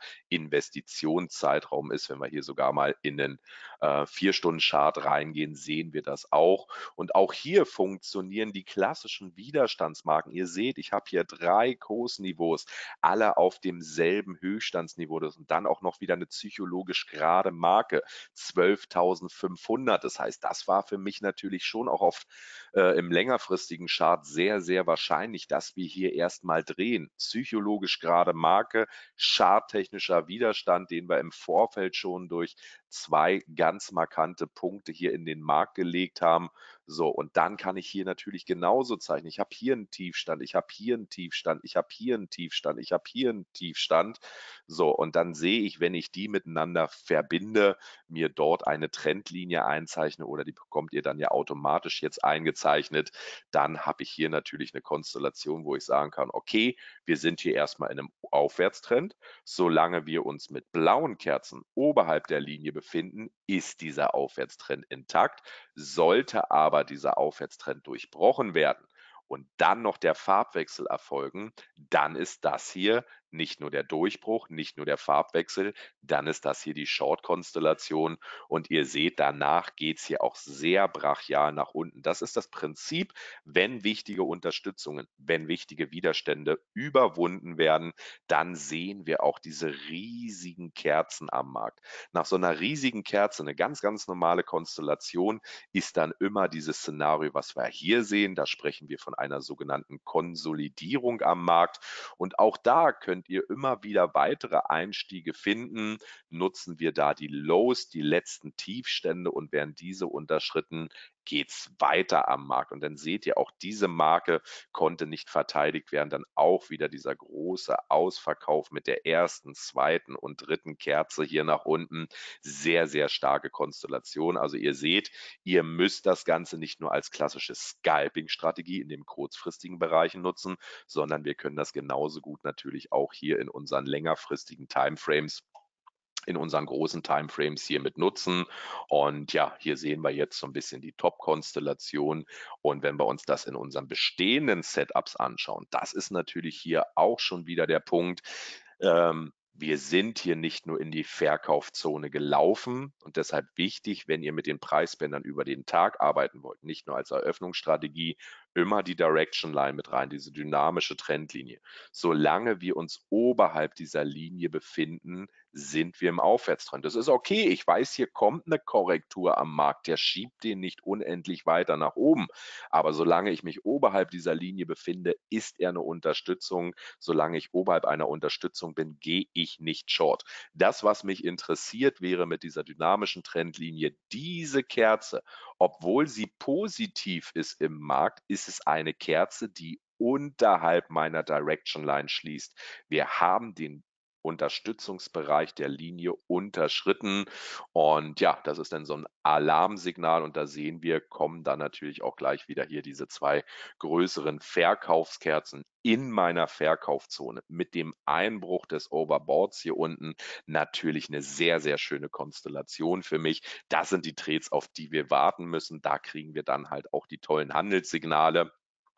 Investitionszeitraum ist. Wenn wir hier sogar mal in den äh, Vier-Stunden-Chart reingehen, sehen wir das auch. Und auch hier funktionieren die klassischen Widerstandsmarken. Ihr seht, ich habe hier drei Kursniveaus, alle auf demselben Höchststandsniveau. Das und dann auch noch wieder eine psychologisch gerade Marke, zwölftausendfünfhundert. Das heißt, das war für mich natürlich schon auch auf, äh, im längerfristigen Chart sehr, sehr wahrscheinlich, dass wir hier erstmal drehen. Psychologisch gerade Marke, charttechnischer Widerstand, den wir im Vorfeld schon durch zwei ganz markante Punkte hier in den Markt gelegt haben. So, und dann kann ich hier natürlich genauso zeichnen. Ich habe hier einen Tiefstand, ich habe hier einen Tiefstand, ich habe hier einen Tiefstand, ich habe hier einen Tiefstand. So, und dann sehe ich, wenn ich die miteinander verbinde, mir dort eine Trendlinie einzeichne oder die bekommt ihr dann ja automatisch jetzt eingezeichnet, dann habe ich hier natürlich eine Konstellation, wo ich sagen kann, okay, wir sind hier erstmal in einem Aufwärtstrend. Solange wir uns mit blauen Kerzen oberhalb der Linie befinden, ist dieser Aufwärtstrend intakt. Sollte aber dieser Aufwärtstrend durchbrochen werden, und dann noch der Farbwechsel erfolgen, dann ist das hier nicht nur der Durchbruch, nicht nur der Farbwechsel, dann ist das hier die Short-Konstellation und ihr seht, danach geht es hier auch sehr brachial nach unten. Das ist das Prinzip, wenn wichtige Unterstützungen, wenn wichtige Widerstände überwunden werden, dann sehen wir auch diese riesigen Kerzen am Markt. Nach so einer riesigen Kerze, eine ganz, ganz normale Konstellation, ist dann immer dieses Szenario, was wir hier sehen. Da sprechen wir von einer sogenannten Konsolidierung am Markt. Und auch da könnt ihr immer wieder weitere Einstiege finden. Nutzen wir da die Lows, die letzten Tiefstände und werden diese unterschritten, geht es weiter am Markt. Und dann seht ihr, auch diese Marke konnte nicht verteidigt werden. Dann auch wieder dieser große Ausverkauf mit der ersten, zweiten und dritten Kerze hier nach unten. Sehr, sehr starke Konstellation. Also ihr seht, ihr müsst das Ganze nicht nur als klassische Scalping-Strategie in den kurzfristigen Bereichen nutzen, sondern wir können das genauso gut natürlich auch hier in unseren längerfristigen Timeframes in unseren großen Timeframes hier mit nutzen. Und ja, hier sehen wir jetzt so ein bisschen die Top-Konstellation. Und wenn wir uns das in unseren bestehenden Setups anschauen, das ist natürlich hier auch schon wieder der Punkt. Ähm, wir sind hier nicht nur in die Verkaufszone gelaufen und deshalb wichtig, wenn ihr mit den Preisbändern über den Tag arbeiten wollt, nicht nur als Eröffnungsstrategie, immer die Direction Line mit rein, diese dynamische Trendlinie. Solange wir uns oberhalb dieser Linie befinden, sind wir im Aufwärtstrend. Das ist okay. Ich weiß, hier kommt eine Korrektur am Markt. Der schiebt den nicht unendlich weiter nach oben. Aber solange ich mich oberhalb dieser Linie befinde, ist er eine Unterstützung. Solange ich oberhalb einer Unterstützung bin, gehe ich nicht short. Das, was mich interessiert, wäre mit dieser dynamischen Trendlinie diese Kerze. Obwohl sie positiv ist im Markt, ist es eine Kerze, die unterhalb meiner Direction Line schließt. Wir haben den Unterstützungsbereich der Linie unterschritten. Und ja, das ist dann so ein Alarmsignal. Und da sehen wir, kommen dann natürlich auch gleich wieder hier diese zwei größeren Verkaufskerzen in meiner Verkaufszone mit dem Einbruch des Overboughts hier unten. Natürlich eine sehr, sehr schöne Konstellation für mich. Das sind die Trades, auf die wir warten müssen. Da kriegen wir dann halt auch die tollen Handelssignale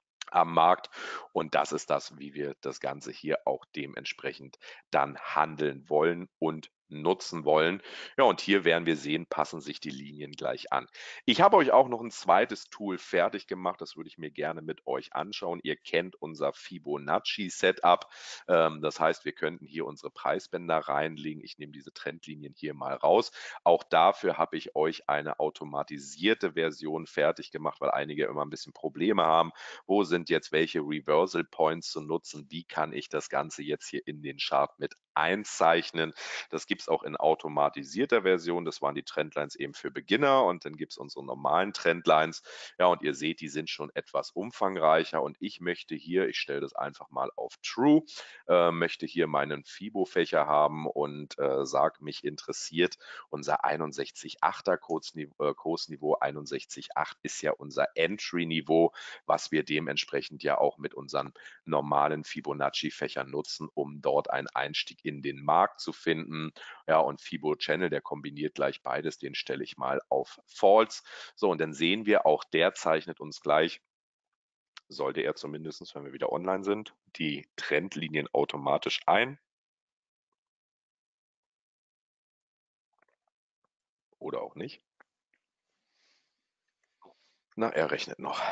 am Markt. Und das ist das, wie wir das Ganze hier auch dementsprechend dann handeln wollen und nutzen wollen. Ja, und hier werden wir sehen, passen sich die Linien gleich an. Ich habe euch auch noch ein zweites Tool fertig gemacht, das würde ich mir gerne mit euch anschauen. Ihr kennt unser Fibonacci-Setup. Ähm, das heißt, wir könnten hier unsere Preisbänder reinlegen. Ich nehme diese Trendlinien hier mal raus. Auch dafür habe ich euch eine automatisierte Version fertig gemacht, weil einige immer ein bisschen Probleme haben. Wo sind jetzt welche Reversal Points zu nutzen? Wie kann ich das Ganze jetzt hier in den Chart mit einzeichnen? Das gibt es auch in automatisierter Version. Das waren die Trendlines eben für Beginner und dann gibt es unsere normalen Trendlines. Ja, und ihr seht, die sind schon etwas umfangreicher und ich möchte hier, ich stelle das einfach mal auf True, äh, möchte hier meinen Fibo-Fächer haben und äh, sage, mich interessiert unser einundsechzig Komma achter Kursniveau, äh, Kursniveau einundsechzig Komma acht ist ja unser Entry-Niveau, was wir dementsprechend ja auch mit unseren normalen Fibonacci-Fächern nutzen, um dort einen Einstieg in den Markt zu finden. Ja, und Fibo Channel, der kombiniert gleich beides, den stelle ich mal auf False. So, und dann sehen wir, auch der zeichnet uns gleich, sollte er zumindest, wenn wir wieder online sind, die Trendlinien automatisch ein. Oder auch nicht. Na, er rechnet noch.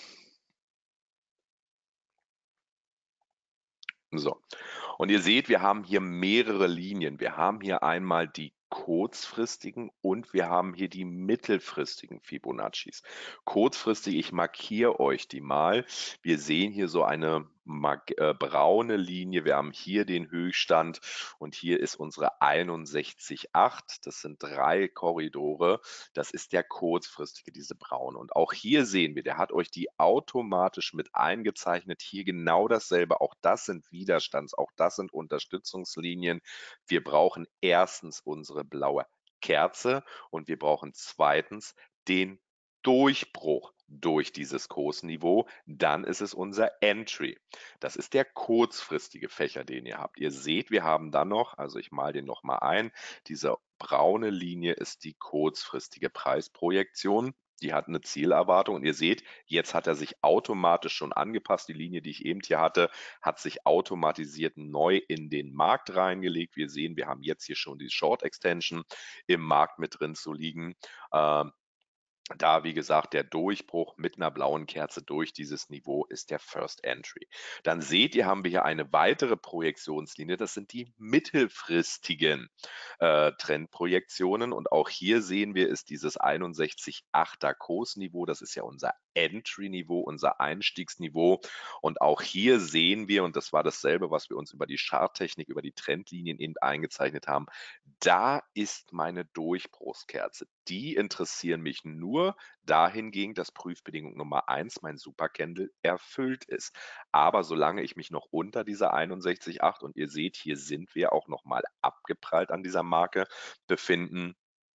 So, und ihr seht, wir haben hier mehrere Linien. Wir haben hier einmal die kurzfristigen und wir haben hier die mittelfristigen Fibonaccis. Kurzfristig, ich markiere euch die mal. Wir sehen hier so eine äh, braune Linie. Wir haben hier den Höchststand und hier ist unsere einundsechzig Komma acht. Das sind drei Korridore. Das ist der kurzfristige, diese braune. Und auch hier sehen wir, der hat euch die automatisch mit eingezeichnet. Hier genau dasselbe. Auch das sind Widerstands, auch das sind Unterstützungslinien. Wir brauchen erstens unsere blaue Kerze und wir brauchen zweitens den Durchbruch durch dieses Kursniveau, dann ist es unser Entry. Das ist der kurzfristige Fächer, den ihr habt. Ihr seht, wir haben dann noch, also ich male den nochmal ein, diese braune Linie ist die kurzfristige Preisprojektion. Die hat eine Zielerwartung und ihr seht, jetzt hat er sich automatisch schon angepasst. Die Linie, die ich eben hier hatte, hat sich automatisiert neu in den Markt reingelegt. Wir sehen, wir haben jetzt hier schon die Short Extension im Markt mit drin zu liegen. Ähm, Da, wie gesagt, der Durchbruch mit einer blauen Kerze durch dieses Niveau ist der First Entry. Dann seht ihr, haben wir hier eine weitere Projektionslinie. Das sind die mittelfristigen äh, Trendprojektionen. Und auch hier sehen wir, ist dieses einundsechzig Komma achter Kursniveau. Das ist ja unser Entry-Niveau, unser Einstiegsniveau. Und auch hier sehen wir, und das war dasselbe, was wir uns über die Charttechnik, über die Trendlinien eben eingezeichnet haben, da ist meine Durchbruchskerze. Die interessieren mich nur dahingehend, dass Prüfbedingung Nummer eins, mein Supercandle, erfüllt ist. Aber solange ich mich noch unter dieser einundsechzig Komma acht und ihr seht, hier sind wir auch nochmal abgeprallt an dieser Marke befinden,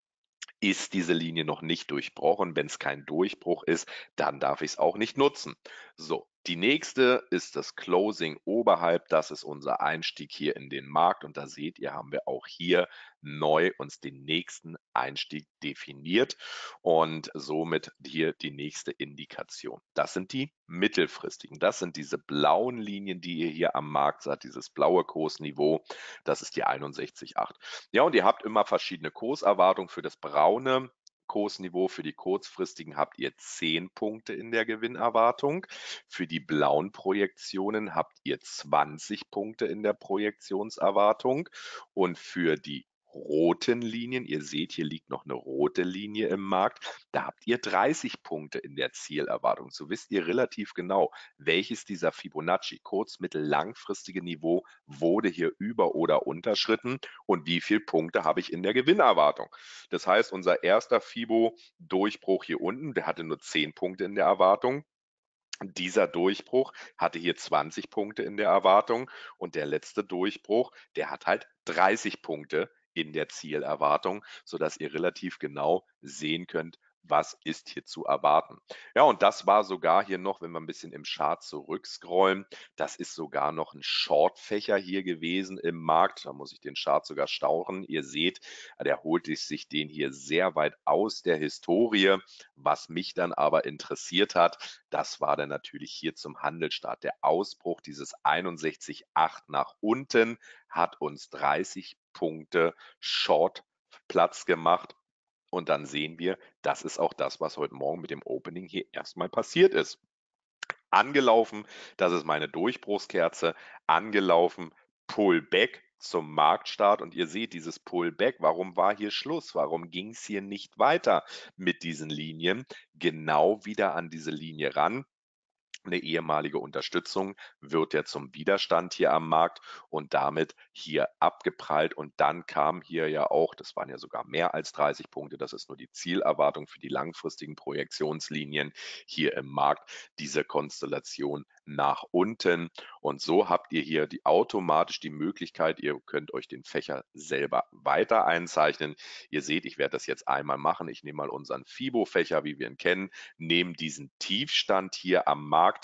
ist diese Linie noch nicht durchbrochen. Wenn es kein Durchbruch ist, dann darf ich es auch nicht nutzen. So, die nächste ist das Closing oberhalb. Das ist unser Einstieg hier in den Markt. Und da seht ihr, haben wir auch hier neu uns den nächsten Einstieg definiert und somit hier die nächste Indikation. Das sind die mittelfristigen. Das sind diese blauen Linien, die ihr hier am Markt seht, dieses blaue Kursniveau. Das ist die einundsechzig Komma acht. Ja, und ihr habt immer verschiedene Kurserwartungen. Für das braune Kursniveau, für die kurzfristigen habt ihr zehn Punkte in der Gewinnerwartung. Für die blauen Projektionen habt ihr zwanzig Punkte in der Projektionserwartung. Und für die roten Linien, ihr seht, hier liegt noch eine rote Linie im Markt, da habt ihr dreißig Punkte in der Zielerwartung. So wisst ihr relativ genau, welches dieser Fibonacci kurz-, mittel-, langfristige Niveau wurde hier über- oder unterschritten und wie viele Punkte habe ich in der Gewinnerwartung. Das heißt, unser erster Fibo-Durchbruch hier unten, der hatte nur zehn Punkte in der Erwartung. Dieser Durchbruch hatte hier zwanzig Punkte in der Erwartung und der letzte Durchbruch, der hat halt dreißig Punkte in der Zielerwartung, sodass ihr relativ genau sehen könnt, was ist hier zu erwarten. Ja, und das war sogar hier noch, wenn wir ein bisschen im Chart zurückscrollen, das ist sogar noch ein Shortfächer hier gewesen im Markt. Da muss ich den Chart sogar stauchen. Ihr seht, der holt sich den hier sehr weit aus der Historie. Was mich dann aber interessiert hat, das war dann natürlich hier zum Handelstart. Der Ausbruch dieses einundsechzig Komma acht nach unten hat uns dreißig Punkte Short Platz gemacht. Und dann sehen wir, das ist auch das, was heute Morgen mit dem Opening hier erstmal passiert ist. Angelaufen, das ist meine Durchbruchskerze, angelaufen, Pullback zum Marktstart und ihr seht dieses Pullback, warum war hier Schluss? Warum ging es hier nicht weiter mit diesen Linien? Genau wieder an diese Linie ran. Eine ehemalige Unterstützung wird ja zum Widerstand hier am Markt und damit hier abgeprallt. Und dann kam hier ja auch, das waren ja sogar mehr als dreißig Punkte, das ist nur die Zielerwartung für die langfristigen Projektionslinien hier im Markt, diese Konstellation nach unten. Und so habt ihr hier die, automatisch die Möglichkeit, ihr könnt euch den Fächer selber weiter einzeichnen. Ihr seht, ich werde das jetzt einmal machen. Ich nehme mal unseren Fibo-Fächer, wie wir ihn kennen, nehme diesen Tiefstand hier am Markt.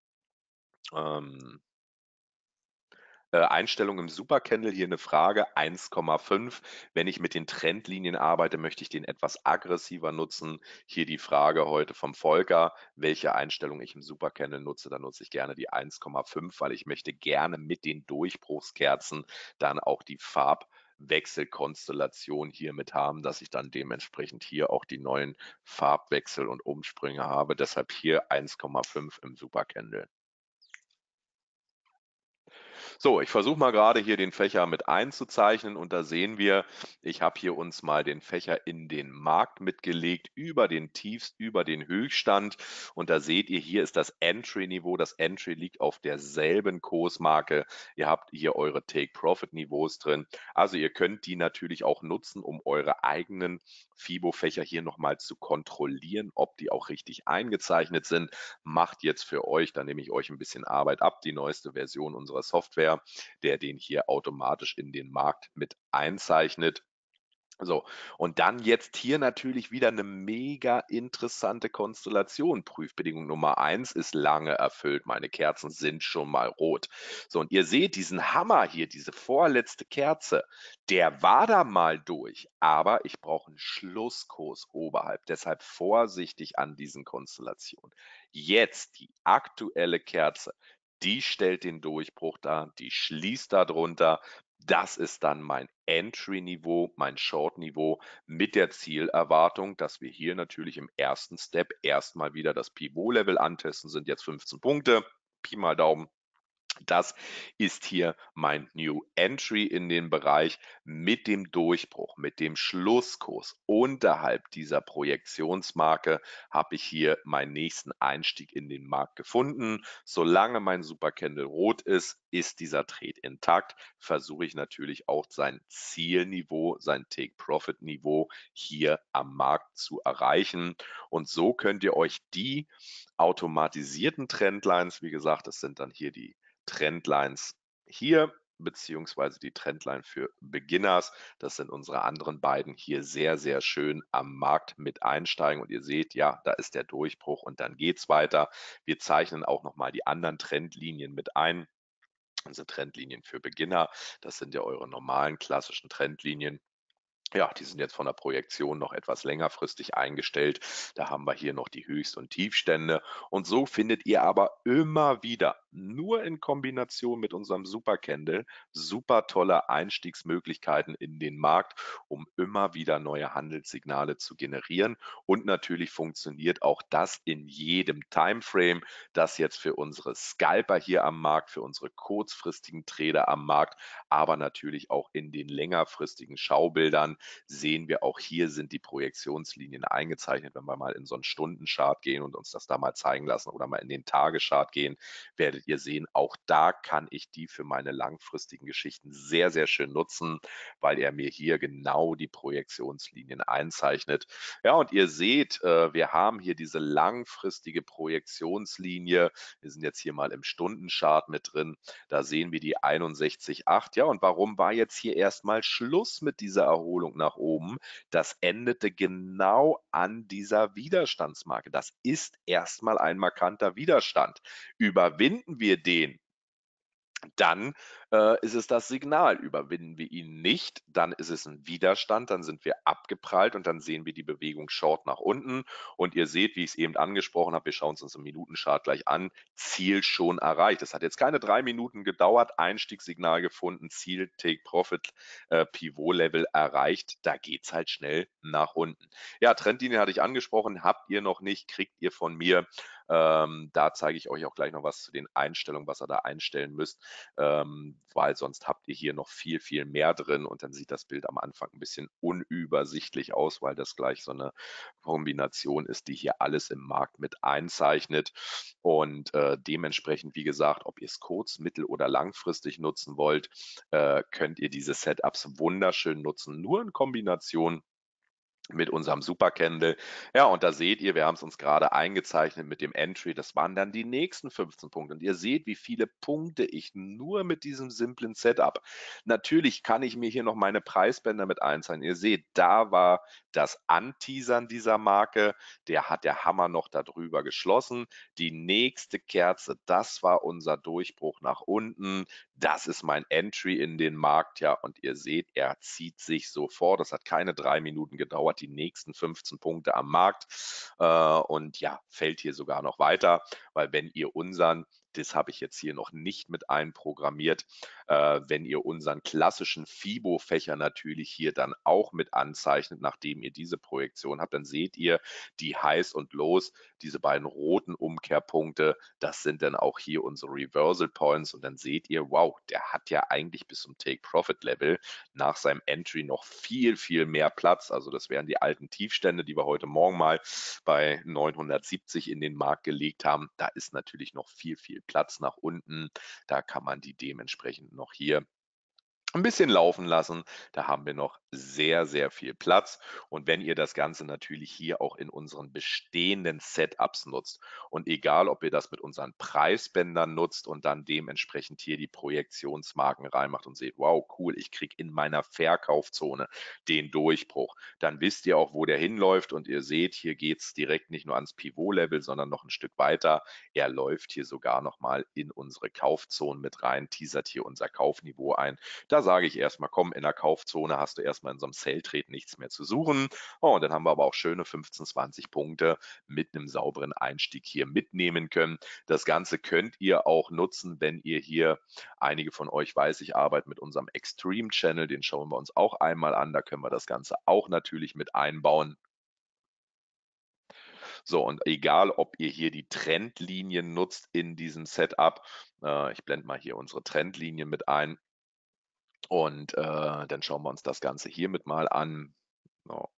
Ähm, äh, Einstellung im Supercandle, hier eine Frage, eins Komma fünf. Wenn ich mit den Trendlinien arbeite, möchte ich den etwas aggressiver nutzen. Hier die Frage heute vom Volker, welche Einstellung ich im Supercandle nutze. Da nutze ich gerne die eins Komma fünf, weil ich möchte gerne mit den Durchbruchskerzen dann auch die Farbwechselkonstellation hier mit haben, dass ich dann dementsprechend hier auch die neuen Farbwechsel und Umsprünge habe. Deshalb hier eins Komma fünf im Supercandle. So, ich versuche mal gerade hier den Fächer mit einzuzeichnen und da sehen wir, ich habe hier uns mal den Fächer in den Markt mitgelegt, über den Tiefst, über den Höchststand und da seht ihr, hier ist das Entry-Niveau. Das Entry liegt auf derselben Kursmarke. Ihr habt hier eure Take-Profit-Niveaus drin. Also ihr könnt die natürlich auch nutzen, um eure eigenen Fibo-Fächer hier nochmal zu kontrollieren, ob die auch richtig eingezeichnet sind. Macht jetzt für euch, da nehme ich euch ein bisschen Arbeit ab, die neueste Version unserer Software, der den hier automatisch in den Markt mit einzeichnet. So, und dann jetzt hier natürlich wieder eine mega interessante Konstellation. Prüfbedingung Nummer eins ist lange erfüllt. Meine Kerzen sind schon mal rot. So, und ihr seht diesen Hammer hier, diese vorletzte Kerze, der war da mal durch, aber ich brauche einen Schlusskurs oberhalb. Deshalb vorsichtig an diesen Konstellationen. Jetzt die aktuelle Kerze, die stellt den Durchbruch dar, die schließt da drunter. Das ist dann mein Entry-Niveau, mein Short-Niveau mit der Zielerwartung, dass wir hier natürlich im ersten Step erstmal wieder das Pivot-Level antesten, sind jetzt fünfzehn Punkte, Pi mal Daumen. Das ist hier mein New Entry in den Bereich mit dem Durchbruch, mit dem Schlusskurs unterhalb dieser Projektionsmarke habe ich hier meinen nächsten Einstieg in den Markt gefunden. Solange mein Supercandle rot ist, ist dieser Trade intakt. Versuche ich natürlich auch sein Zielniveau, sein Take-Profit-Niveau hier am Markt zu erreichen. Und so könnt ihr euch die automatisierten Trendlines, wie gesagt, das sind dann hier die Trendlines hier, beziehungsweise die Trendline für Beginners. Das sind unsere anderen beiden hier sehr, sehr schön am Markt mit einsteigen. Und ihr seht, ja, da ist der Durchbruch und dann geht es weiter. Wir zeichnen auch nochmal die anderen Trendlinien mit ein. Unsere Trendlinien für Beginner, das sind ja eure normalen klassischen Trendlinien. Ja, die sind jetzt von der Projektion noch etwas längerfristig eingestellt. Da haben wir hier noch die Höchst- und Tiefstände. Und so findet ihr aber immer wieder, nur in Kombination mit unserem Supercandle, super tolle Einstiegsmöglichkeiten in den Markt, um immer wieder neue Handelssignale zu generieren. Und natürlich funktioniert auch das in jedem Timeframe. Das jetzt für unsere Scalper hier am Markt, für unsere kurzfristigen Trader am Markt, aber natürlich auch in den längerfristigen Schaubildern sehen wir auch hier sind die Projektionslinien eingezeichnet. Wenn wir mal in so einen Stundenchart gehen und uns das da mal zeigen lassen oder mal in den Tageschart gehen, werdet ihr sehen, auch da kann ich die für meine langfristigen Geschichten sehr, sehr schön nutzen, weil er mir hier genau die Projektionslinien einzeichnet. Ja, und ihr seht, äh, wir haben hier diese langfristige Projektionslinie. Wir sind jetzt hier mal im Stundenchart mit drin. Da sehen wir die einundsechzig Komma acht. Ja, und warum war jetzt hier erstmal Schluss mit dieser Erholung nach oben? Das endete genau an dieser Widerstandsmarke. Das ist erstmal ein markanter Widerstand. Überwinden wir den, dann äh, ist es das Signal. Überwinden wir ihn nicht, dann ist es ein Widerstand, dann sind wir abgeprallt und dann sehen wir die Bewegung Short nach unten. Und ihr seht, wie ich es eben angesprochen habe, wir schauen es uns im Minutenchart gleich an, Ziel schon erreicht. Es hat jetzt keine drei Minuten gedauert, Einstiegssignal gefunden, Ziel, Take Profit, äh, Pivot-Level erreicht. Da geht es halt schnell nach unten. Ja, Trendlinie hatte ich angesprochen, habt ihr noch nicht, kriegt ihr von mir. Ähm, da zeige ich euch auch gleich noch was zu den Einstellungen, was ihr da einstellen müsst, ähm, weil sonst habt ihr hier noch viel, viel mehr drin und dann sieht das Bild am Anfang ein bisschen unübersichtlich aus, weil das gleich so eine Kombination ist, die hier alles im Markt mit einzeichnet. Und äh, dementsprechend, wie gesagt, ob ihr es kurz-, mittel- oder langfristig nutzen wollt, äh, könnt ihr diese Setups wunderschön nutzen, nur in Kombination mit unserem Supercandle. Ja, und da seht ihr, wir haben es uns gerade eingezeichnet mit dem Entry. Das waren dann die nächsten fünfzehn Punkte. Und ihr seht, wie viele Punkte ich nur mit diesem simplen Setup. Natürlich kann ich mir hier noch meine Preisbänder mit einzeichnen. Ihr seht, da war das Anteasern dieser Marke. Der hat der Hammer noch darüber geschlossen. Die nächste Kerze, das war unser Durchbruch nach unten. Das ist mein Entry in den Markt. Ja, und ihr seht, er zieht sich sofort. Das hat keine drei Minuten gedauert. Die nächsten fünfzehn Punkte am Markt. Äh, und ja, fällt hier sogar noch weiter, weil wenn ihr unseren, das habe ich jetzt hier noch nicht mit einprogrammiert, äh, wenn ihr unseren klassischen FIBO-Fächer natürlich hier dann auch mit anzeichnet, nachdem ihr diese Projektion habt, dann seht ihr die Highs und Lows, diese beiden roten Umkehrpunkte, das sind dann auch hier unsere Reversal Points und dann seht ihr, wow, der hat ja eigentlich bis zum Take-Profit-Level nach seinem Entry noch viel, viel mehr Platz. Also das wären die alten Tiefstände, die wir heute Morgen mal bei neunhundertsiebzig in den Markt gelegt haben. Da ist natürlich noch viel, viel Platz nach unten. Da kann man die dementsprechend noch hier ein bisschen laufen lassen. Da haben wir noch sehr, sehr viel Platz. Und wenn ihr das Ganze natürlich hier auch in unseren bestehenden Setups nutzt und egal, ob ihr das mit unseren Preisbändern nutzt und dann dementsprechend hier die Projektionsmarken reinmacht und seht, wow, cool, ich kriege in meiner Verkaufszone den Durchbruch, dann wisst ihr auch, wo der hinläuft und ihr seht, hier geht es direkt nicht nur ans Pivot-Level, sondern noch ein Stück weiter. Er läuft hier sogar nochmal in unsere Kaufzonen mit rein, teasert hier unser Kaufniveau ein. Da sage ich erstmal, komm, in der Kaufzone hast du erstmal in so einem Sell-Trade nichts mehr zu suchen. Oh, und dann haben wir aber auch schöne fünfzehn, zwanzig Punkte mit einem sauberen Einstieg hier mitnehmen können. Das Ganze könnt ihr auch nutzen, wenn ihr hier, einige von euch weiß, ich arbeite mit unserem Extreme Channel, den schauen wir uns auch einmal an. Da können wir das Ganze auch natürlich mit einbauen. So, und egal, ob ihr hier die Trendlinien nutzt in diesem Setup, äh, ich blende mal hier unsere Trendlinien mit ein. Und äh, dann schauen wir uns das Ganze hiermit mal an. So.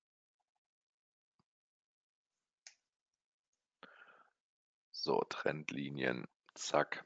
So, Trendlinien, zack.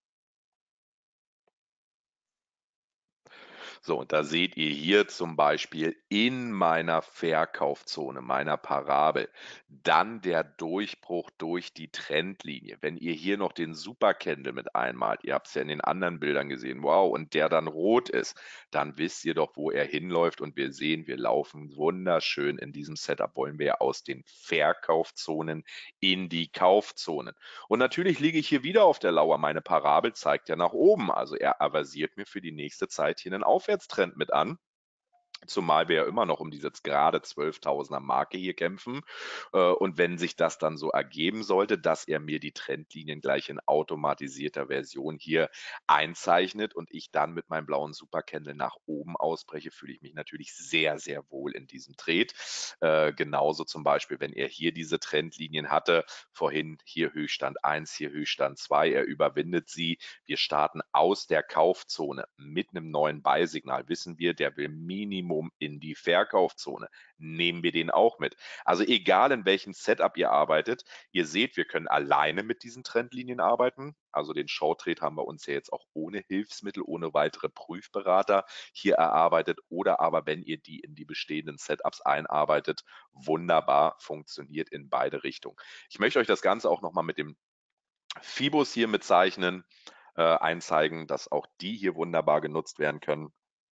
So, und da seht ihr hier zum Beispiel in meiner Verkaufszone, meiner Parabel, dann der Durchbruch durch die Trendlinie. Wenn ihr hier noch den Supercandle mit einmalt, ihr habt es ja in den anderen Bildern gesehen, wow, und der dann rot ist, dann wisst ihr doch, wo er hinläuft und wir sehen, wir laufen wunderschön in diesem Setup, wollen wir aus den Verkaufszonen in die Kaufzonen. Und natürlich liege ich hier wieder auf der Lauer. Meine Parabel zeigt ja nach oben. Also er avasiert mir für die nächste Zeit hier einen Aufwärtstrend mit an. Zumal wir ja immer noch um diese gerade zwölftausender Marke hier kämpfen. Äh, Und wenn sich das dann so ergeben sollte, dass er mir die Trendlinien gleich in automatisierter Version hier einzeichnet und ich dann mit meinem blauen Supercandle nach oben ausbreche, fühle ich mich natürlich sehr, sehr wohl in diesem Trade. Äh, genauso zum Beispiel, wenn er hier diese Trendlinien hatte, vorhin hier Höchststand eins, hier Höchststand zwei, er überwindet sie. Wir starten aus der Kaufzone mit einem neuen Buy-Signal, wissen wir, der will Minimum in die Verkaufszone. Nehmen wir den auch mit. Also egal in welchem Setup ihr arbeitet, ihr seht, wir können alleine mit diesen Trendlinien arbeiten. Also den Short Trade haben wir uns ja jetzt auch ohne Hilfsmittel, ohne weitere Prüfberater hier erarbeitet oder aber wenn ihr die in die bestehenden Setups einarbeitet, wunderbar funktioniert in beide Richtungen. Ich möchte euch das Ganze auch nochmal mit dem Fibos hier mitzeichnen, äh, einzeigen, dass auch die hier wunderbar genutzt werden können.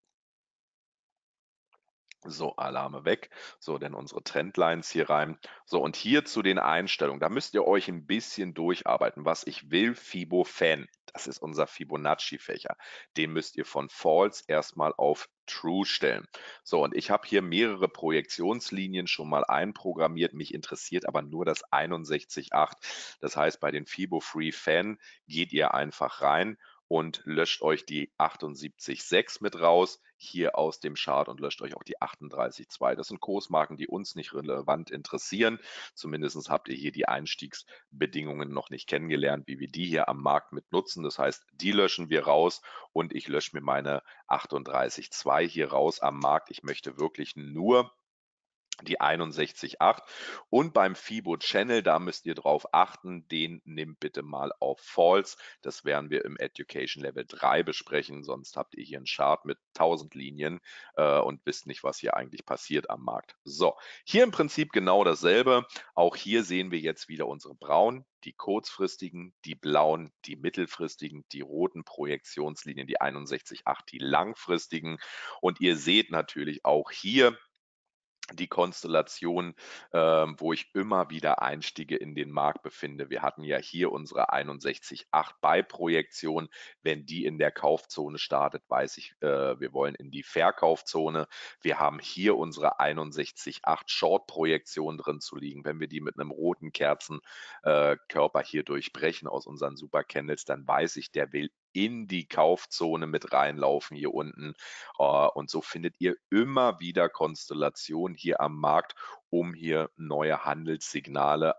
So, Alarme weg. So, denn unsere Trendlines hier rein. So, und hier zu den Einstellungen. Da müsst ihr euch ein bisschen durcharbeiten. Was ich will, Fibo Fan. Das ist unser Fibonacci-Fächer. Den müsst ihr von False erstmal auf True stellen. So, und ich habe hier mehrere Projektionslinien schon mal einprogrammiert. Mich interessiert aber nur das einundsechzig Komma acht. Das heißt, bei den Fibo Free Fan geht ihr einfach rein und löscht euch die achtundsiebzig Komma sechs mit raus, hier aus dem Chart und löscht euch auch die achtunddreißig Komma zwei. Das sind Kursmarken, die uns nicht relevant interessieren. Zumindest habt ihr hier die Einstiegsbedingungen noch nicht kennengelernt, wie wir die hier am Markt mit nutzen. Das heißt, die löschen wir raus und ich lösche mir meine achtunddreißig Komma zwei hier raus am Markt. Ich möchte wirklich nur die einundsechzig Komma acht und beim Fibo Channel, da müsst ihr drauf achten, den nehmt bitte mal auf False. Das werden wir im Education Level drei besprechen, sonst habt ihr hier einen Chart mit tausend Linien äh, und wisst nicht, was hier eigentlich passiert am Markt. So, hier im Prinzip genau dasselbe. Auch hier sehen wir jetzt wieder unsere braunen, die kurzfristigen, die blauen, die mittelfristigen, die roten Projektionslinien, die einundsechzig Komma acht, die langfristigen. Und ihr seht natürlich auch hier, die Konstellation, ähm, wo ich immer wieder Einstiege in den Markt befinde. Wir hatten ja hier unsere einundsechzig Komma acht Buy-Projektion. Wenn die in der Kaufzone startet, weiß ich, äh, wir wollen in die Verkaufzone. Wir haben hier unsere einundsechzig Komma acht Short-Projektion drin zu liegen. Wenn wir die mit einem roten Kerzenkörper hier durchbrechen aus unseren Super Candles, dann weiß ich, der will in die Kaufzone mit reinlaufen hier unten. Und so findet ihr immer wieder Konstellationen hier am Markt, um hier neue Handelssignale auch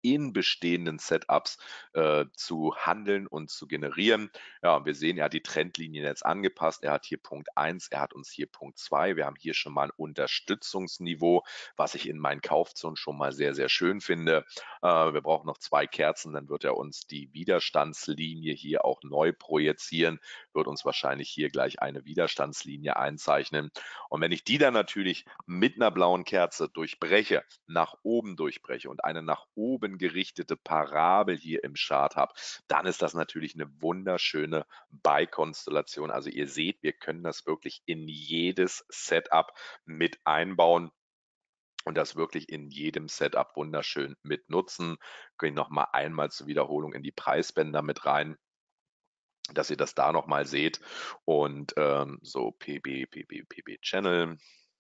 in bestehenden Setups äh, zu handeln und zu generieren. Ja, wir sehen, er hat die Trendlinien jetzt angepasst. Er hat hier Punkt eins, er hat uns hier Punkt zwei. Wir haben hier schon mal ein Unterstützungsniveau, was ich in meinen Kaufzonen schon mal sehr, sehr schön finde. Äh, wir brauchen noch zwei Kerzen, dann wird er uns die Widerstandslinie hier auch neu projizieren, wird uns wahrscheinlich hier gleich eine Widerstandslinie einzeichnen. Und wenn ich die dann natürlich mit einer blauen Kerze durchbreche, nach oben durchbreche und eine nach oben gerichtete Parabel hier im Chart habe, dann ist das natürlich eine wunderschöne Buy-Konstellation. Also ihr seht, wir können das wirklich in jedes Setup mit einbauen und das wirklich in jedem Setup wunderschön mit nutzen. Gehe noch mal einmal zur Wiederholung in die Preisbänder mit rein, dass ihr das da noch mal seht. Und ähm, so P B, P B, P B Channel.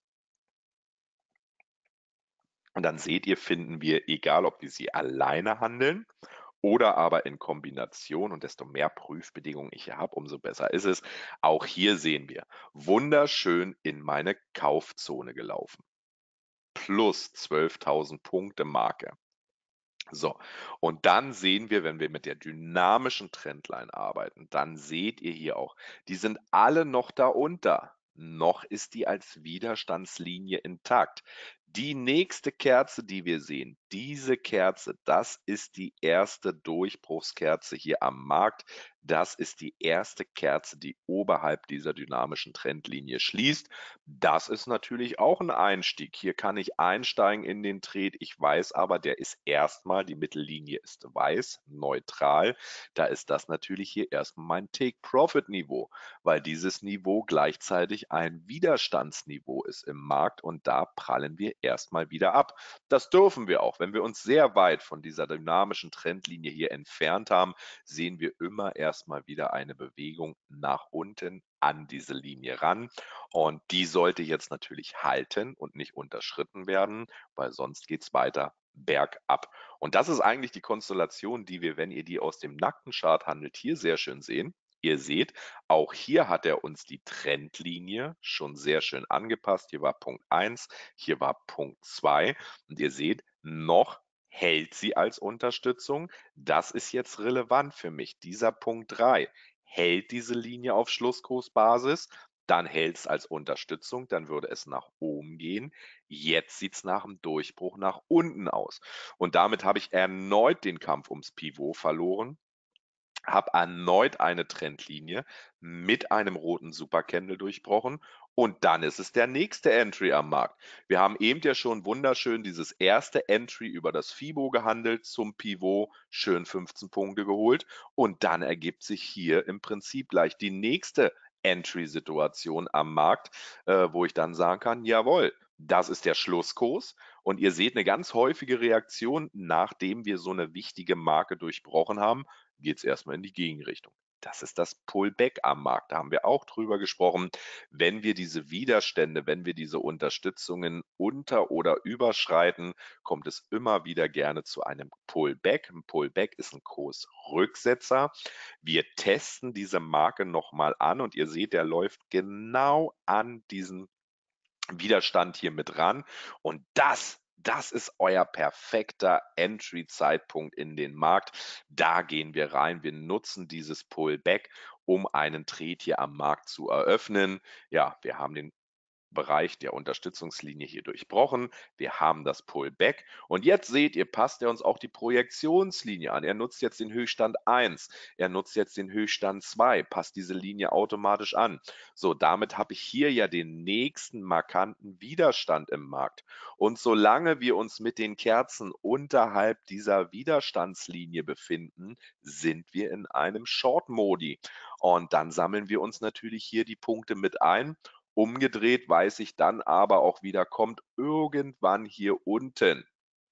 Und dann seht ihr, finden wir, egal ob wir sie alleine handeln oder aber in Kombination, und desto mehr Prüfbedingungen ich hier habe, umso besser ist es. Auch hier sehen wir, wunderschön in meine Kaufzone gelaufen. Plus zwölftausend Punkte Marke. So, und dann sehen wir, wenn wir mit der dynamischen Trendline arbeiten, dann seht ihr hier auch, die sind alle noch darunter. Noch ist die als Widerstandslinie intakt. Die nächste Kerze, die wir sehen, diese Kerze, das ist die erste Durchbruchskerze hier am Markt. Das ist die erste Kerze, die oberhalb dieser dynamischen Trendlinie schließt. Das ist natürlich auch ein Einstieg. Hier kann ich einsteigen in den Trade. Ich weiß aber, der ist erstmal, die Mittellinie ist weiß, neutral. Da ist das natürlich hier erstmal mein Take-Profit-Niveau, weil dieses Niveau gleichzeitig ein Widerstandsniveau ist im Markt und da prallen wir erstmal wieder ab. Das dürfen wir auch. Wenn wir uns sehr weit von dieser dynamischen Trendlinie hier entfernt haben, sehen wir immer erstmal wieder eine Bewegung nach unten an diese Linie ran. Und die sollte jetzt natürlich halten und nicht unterschritten werden, weil sonst geht es weiter bergab. Und das ist eigentlich die Konstellation, die wir, wenn ihr die aus dem nackten Chart handelt, hier sehr schön sehen. Ihr seht, auch hier hat er uns die Trendlinie schon sehr schön angepasst. Hier war Punkt eins, hier war Punkt zwei. Und ihr seht, noch hält sie als Unterstützung. Das ist jetzt relevant für mich. Dieser Punkt drei hält diese Linie auf Schlusskursbasis. Dann hält es als Unterstützung, dann würde es nach oben gehen. Jetzt sieht es nach dem Durchbruch nach unten aus. Und damit habe ich erneut den Kampf ums Pivot verloren, habe erneut eine Trendlinie mit einem roten Supercandle durchbrochen und dann ist es der nächste Entry am Markt. Wir haben eben ja schon wunderschön dieses erste Entry über das Fibo gehandelt zum Pivot, schön fünfzehn Punkte geholt und dann ergibt sich hier im Prinzip gleich die nächste Entry-Situation am Markt, äh, wo ich dann sagen kann, jawohl, das ist der Schlusskurs und ihr seht eine ganz häufige Reaktion, nachdem wir so eine wichtige Marke durchbrochen haben, geht es erstmal in die Gegenrichtung. Das ist das Pullback am Markt. Da haben wir auch drüber gesprochen. Wenn wir diese Widerstände, wenn wir diese Unterstützungen unter- oder überschreiten, kommt es immer wieder gerne zu einem Pullback. Ein Pullback ist ein Kursrücksetzer. Wir testen diese Marke nochmal an und ihr seht, der läuft genau an diesen Widerstand hier mit ran. Und das das ist euer perfekter Entry-Zeitpunkt in den Markt. Da gehen wir rein. Wir nutzen dieses Pullback, um einen Trade hier am Markt zu eröffnen. Ja, wir haben den Bereich der Unterstützungslinie hier durchbrochen. Wir haben das Pullback und jetzt seht ihr, passt er uns auch die Projektionslinie an. Er nutzt jetzt den Höchststand eins, er nutzt jetzt den Höchststand zwei, passt diese Linie automatisch an. So, damit habe ich hier ja den nächsten markanten Widerstand im Markt. Und solange wir uns mit den Kerzen unterhalb dieser Widerstandslinie befinden, sind wir in einem Short-Modi. Und dann sammeln wir uns natürlich hier die Punkte mit ein. Umgedreht weiß ich dann aber auch wieder, kommt irgendwann hier unten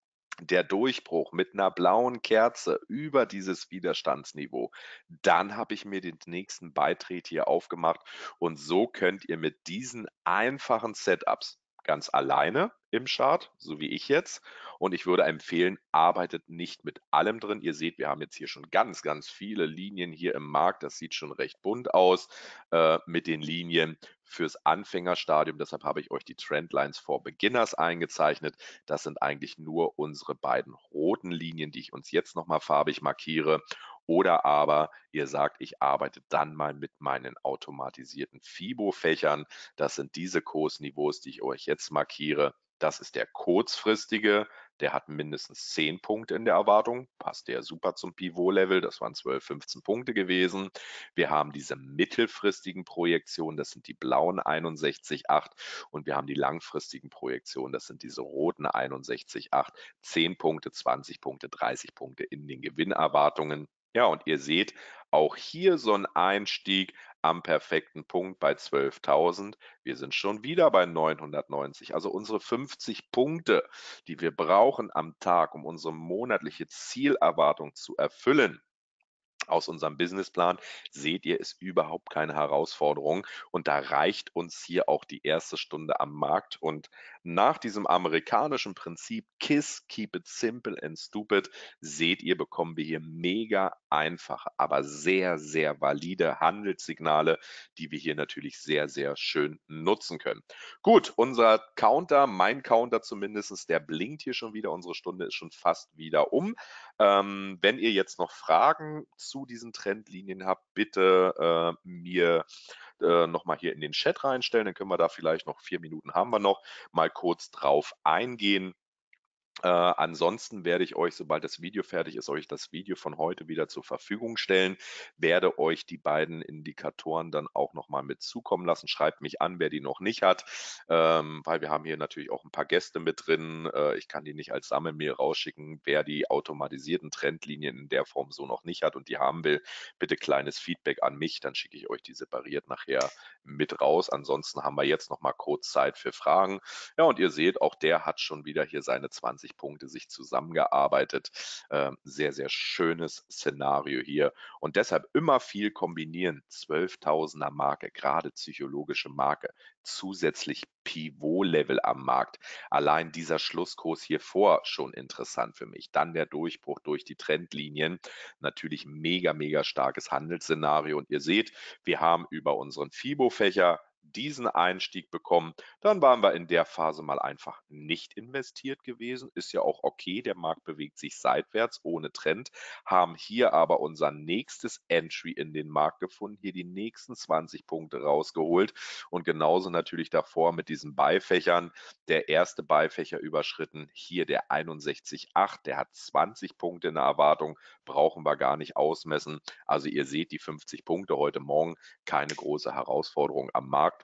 der Durchbruch mit einer blauen Kerze über dieses Widerstandsniveau. Dann habe ich mir den nächsten Beitritt hier aufgemacht und so könnt ihr mit diesen einfachen Setups ganz alleine im Chart, so wie ich jetzt. Und ich würde empfehlen, arbeitet nicht mit allem drin. Ihr seht, wir haben jetzt hier schon ganz, ganz viele Linien hier im Markt. Das sieht schon recht bunt aus äh, mit den Linien fürs Anfängerstadium. Deshalb habe ich euch die Trendlines for Beginners eingezeichnet. Das sind eigentlich nur unsere beiden roten Linien, die ich uns jetzt nochmal farbig markiere. Oder aber ihr sagt, ich arbeite dann mal mit meinen automatisierten FIBO-Fächern. Das sind diese Kursniveaus, die ich euch jetzt markiere. Das ist der kurzfristige, der hat mindestens zehn Punkte in der Erwartung, passt der super zum Pivot-Level, das waren zwölf, fünfzehn Punkte gewesen. Wir haben diese mittelfristigen Projektionen, das sind die blauen einundsechzig Komma acht und wir haben die langfristigen Projektionen, das sind diese roten einundsechzig Komma acht, zehn Punkte, zwanzig Punkte, dreißig Punkte in den Gewinnerwartungen. Ja, und ihr seht, auch hier so ein Einstieg am perfekten Punkt bei zwölftausend. Wir sind schon wieder bei neunhundertneunzig. Also unsere fünfzig Punkte, die wir brauchen am Tag, um unsere monatliche Zielerwartung zu erfüllen, aus unserem Businessplan, seht ihr, ist überhaupt keine Herausforderung. Und da reicht uns hier auch die erste Stunde am Markt. Und nach diesem amerikanischen Prinzip KISS, Keep it simple and stupid, seht ihr, bekommen wir hier mega einfache, aber sehr, sehr valide Handelssignale, die wir hier natürlich sehr, sehr schön nutzen können. Gut, unser Counter, mein Counter zumindest, der blinkt hier schon wieder. Unsere Stunde ist schon fast wieder um. Ähm, wenn ihr jetzt noch Fragen zu diesen Trendlinien habt, bitte äh, mir äh, nochmal hier in den Chat reinstellen. Dann können wir da vielleicht noch, vier Minuten haben wir noch, mal kurz drauf eingehen. Äh, ansonsten werde ich euch, sobald das Video fertig ist, euch das Video von heute wieder zur Verfügung stellen, werde euch die beiden Indikatoren dann auch nochmal mit zukommen lassen. Schreibt mich an, wer die noch nicht hat, ähm, weil wir haben hier natürlich auch ein paar Gäste mit drin. Äh, ich kann die nicht als Sammelmail rausschicken. Wer die automatisierten Trendlinien in der Form so noch nicht hat und die haben will, bitte kleines Feedback an mich, dann schicke ich euch die separiert nachher mit raus. Ansonsten haben wir jetzt nochmal kurz Zeit für Fragen. Ja, und ihr seht, auch der hat schon wieder hier seine zwanzig Punkte sich zusammengearbeitet. Ähm, sehr, sehr schönes Szenario hier. Und deshalb immer viel kombinieren. zwölftausender Marke, gerade psychologische Marke, zusätzlich Pivot-Level am Markt. Allein dieser Schlusskurs hier vor schon interessant für mich. Dann der Durchbruch durch die Trendlinien. Natürlich mega, mega starkes Handelsszenario. Und ihr seht, wir haben über unseren FIBO-Fächer diesen Einstieg bekommen. Dann waren wir in der Phase mal einfach nicht investiert gewesen. Ist ja auch okay, der Markt bewegt sich seitwärts ohne Trend, haben hier aber unser nächstes Entry in den Markt gefunden, hier die nächsten zwanzig Punkte rausgeholt und genauso natürlich davor mit diesen Beifächern. Der erste Beifächer überschritten, hier der einundsechzig Komma acht, der hat zwanzig Punkte in der Erwartung, brauchen wir gar nicht ausmessen. Also ihr seht die fünfzig Punkte heute Morgen, keine große Herausforderung am Markt,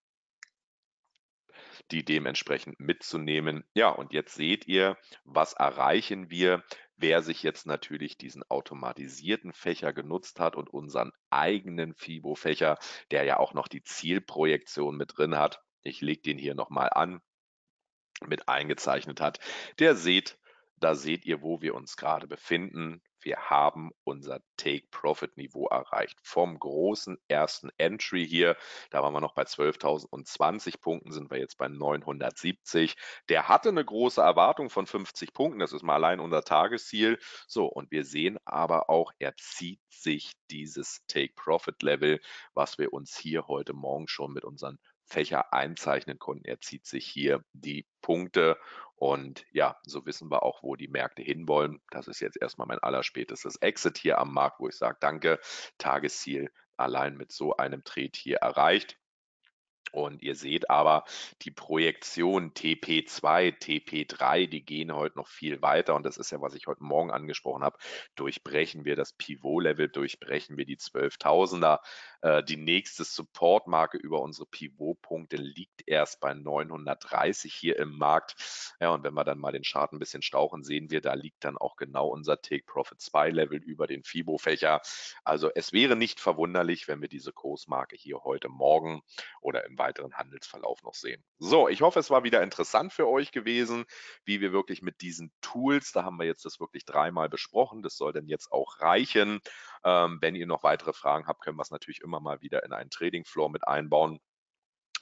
die dementsprechend mitzunehmen. Ja, und jetzt seht ihr, was erreichen wir, wer sich jetzt natürlich diesen automatisierten Fächer genutzt hat und unseren eigenen FIBO-Fächer, der ja auch noch die Zielprojektion mit drin hat. Ich lege den hier nochmal an, mit eingezeichnet hat. Der seht, da seht ihr, wo wir uns gerade befinden. Wir haben unser Take-Profit-Niveau erreicht. Vom großen ersten Entry hier, da waren wir noch bei zwölftausendzwanzig Punkten, sind wir jetzt bei neunhundertsiebzig. Der hatte eine große Erwartung von fünfzig Punkten, das ist mal allein unser Tagesziel. So, und wir sehen aber auch, er zieht sich dieses Take-Profit-Level, was wir uns hier heute Morgen schon mit unseren Fächer einzeichnen konnten. Er zieht sich hier die Punkte und ja, so wissen wir auch, wo die Märkte hinwollen. Das ist jetzt erstmal mein allerspätestes Exit hier am Markt, wo ich sage, danke, Tagesziel allein mit so einem Trade hier erreicht. Und ihr seht aber, die Projektion T P zwei, T P drei, die gehen heute noch viel weiter. Und das ist ja, was ich heute Morgen angesprochen habe. Durchbrechen wir das Pivot-Level, durchbrechen wir die zwölftausender. Äh, die nächste Support-Marke über unsere Pivot-Punkte liegt erst bei neunhundertdreißig hier im Markt. Ja, und wenn wir dann mal den Chart ein bisschen stauchen, sehen wir, da liegt dann auch genau unser Take-Profit zwei Level über den Fibo-Fächer. Also es wäre nicht verwunderlich, wenn wir diese Kursmarke hier heute Morgen oder im weiteren Handelsverlauf noch sehen. So, ich hoffe, es war wieder interessant für euch gewesen, wie wir wirklich mit diesen Tools, da haben wir jetzt das wirklich dreimal besprochen, das soll dann jetzt auch reichen. Ähm, wenn ihr noch weitere Fragen habt, können wir es natürlich immer mal wieder in einen Trading Floor mit einbauen.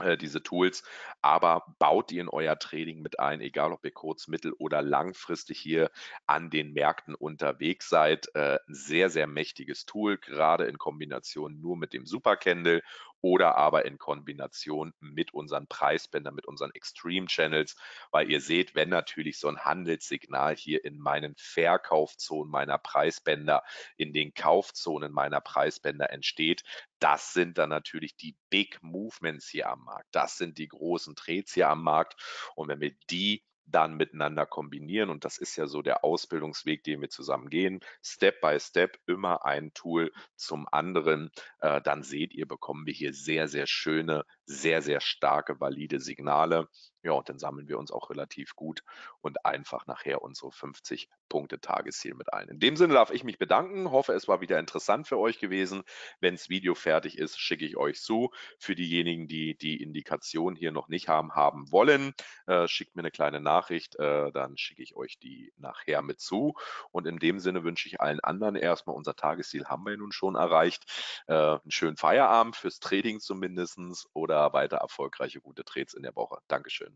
äh, diese Tools, aber baut die in euer Trading mit ein, egal ob ihr kurz-, mittel- oder langfristig hier an den Märkten unterwegs seid. Äh, sehr, sehr mächtiges Tool, gerade in Kombination nur mit dem Super Candle oder aber in Kombination mit unseren Preisbändern, mit unseren Extreme Channels, weil ihr seht, wenn natürlich so ein Handelssignal hier in meinen Verkaufszonen meiner Preisbänder, in den Kaufzonen meiner Preisbänder entsteht, das sind dann natürlich die Big Movements hier am Markt. Das sind die großen Trades hier am Markt. Und wenn wir die dann miteinander kombinieren, und das ist ja so der Ausbildungsweg, den wir zusammen gehen, Step by Step, immer ein Tool zum anderen, äh, dann seht ihr, bekommen wir hier sehr, sehr schöne, sehr, sehr starke, valide Signale. Ja, und dann sammeln wir uns auch relativ gut und einfach nachher unsere fünfzig Punkte Tagesziel mit ein. In dem Sinne darf ich mich bedanken, hoffe, es war wieder interessant für euch gewesen. Wenn das Video fertig ist, schicke ich euch zu. Für diejenigen, die die Indikation hier noch nicht haben, haben wollen, äh, schickt mir eine kleine Nachricht, äh, dann schicke ich euch die nachher mit zu. Und in dem Sinne wünsche ich allen anderen erstmal, unser Tagesziel haben wir nun schon erreicht, äh, einen schönen Feierabend fürs Trading zumindest oder weiter erfolgreiche gute Trades in der Woche. Dankeschön.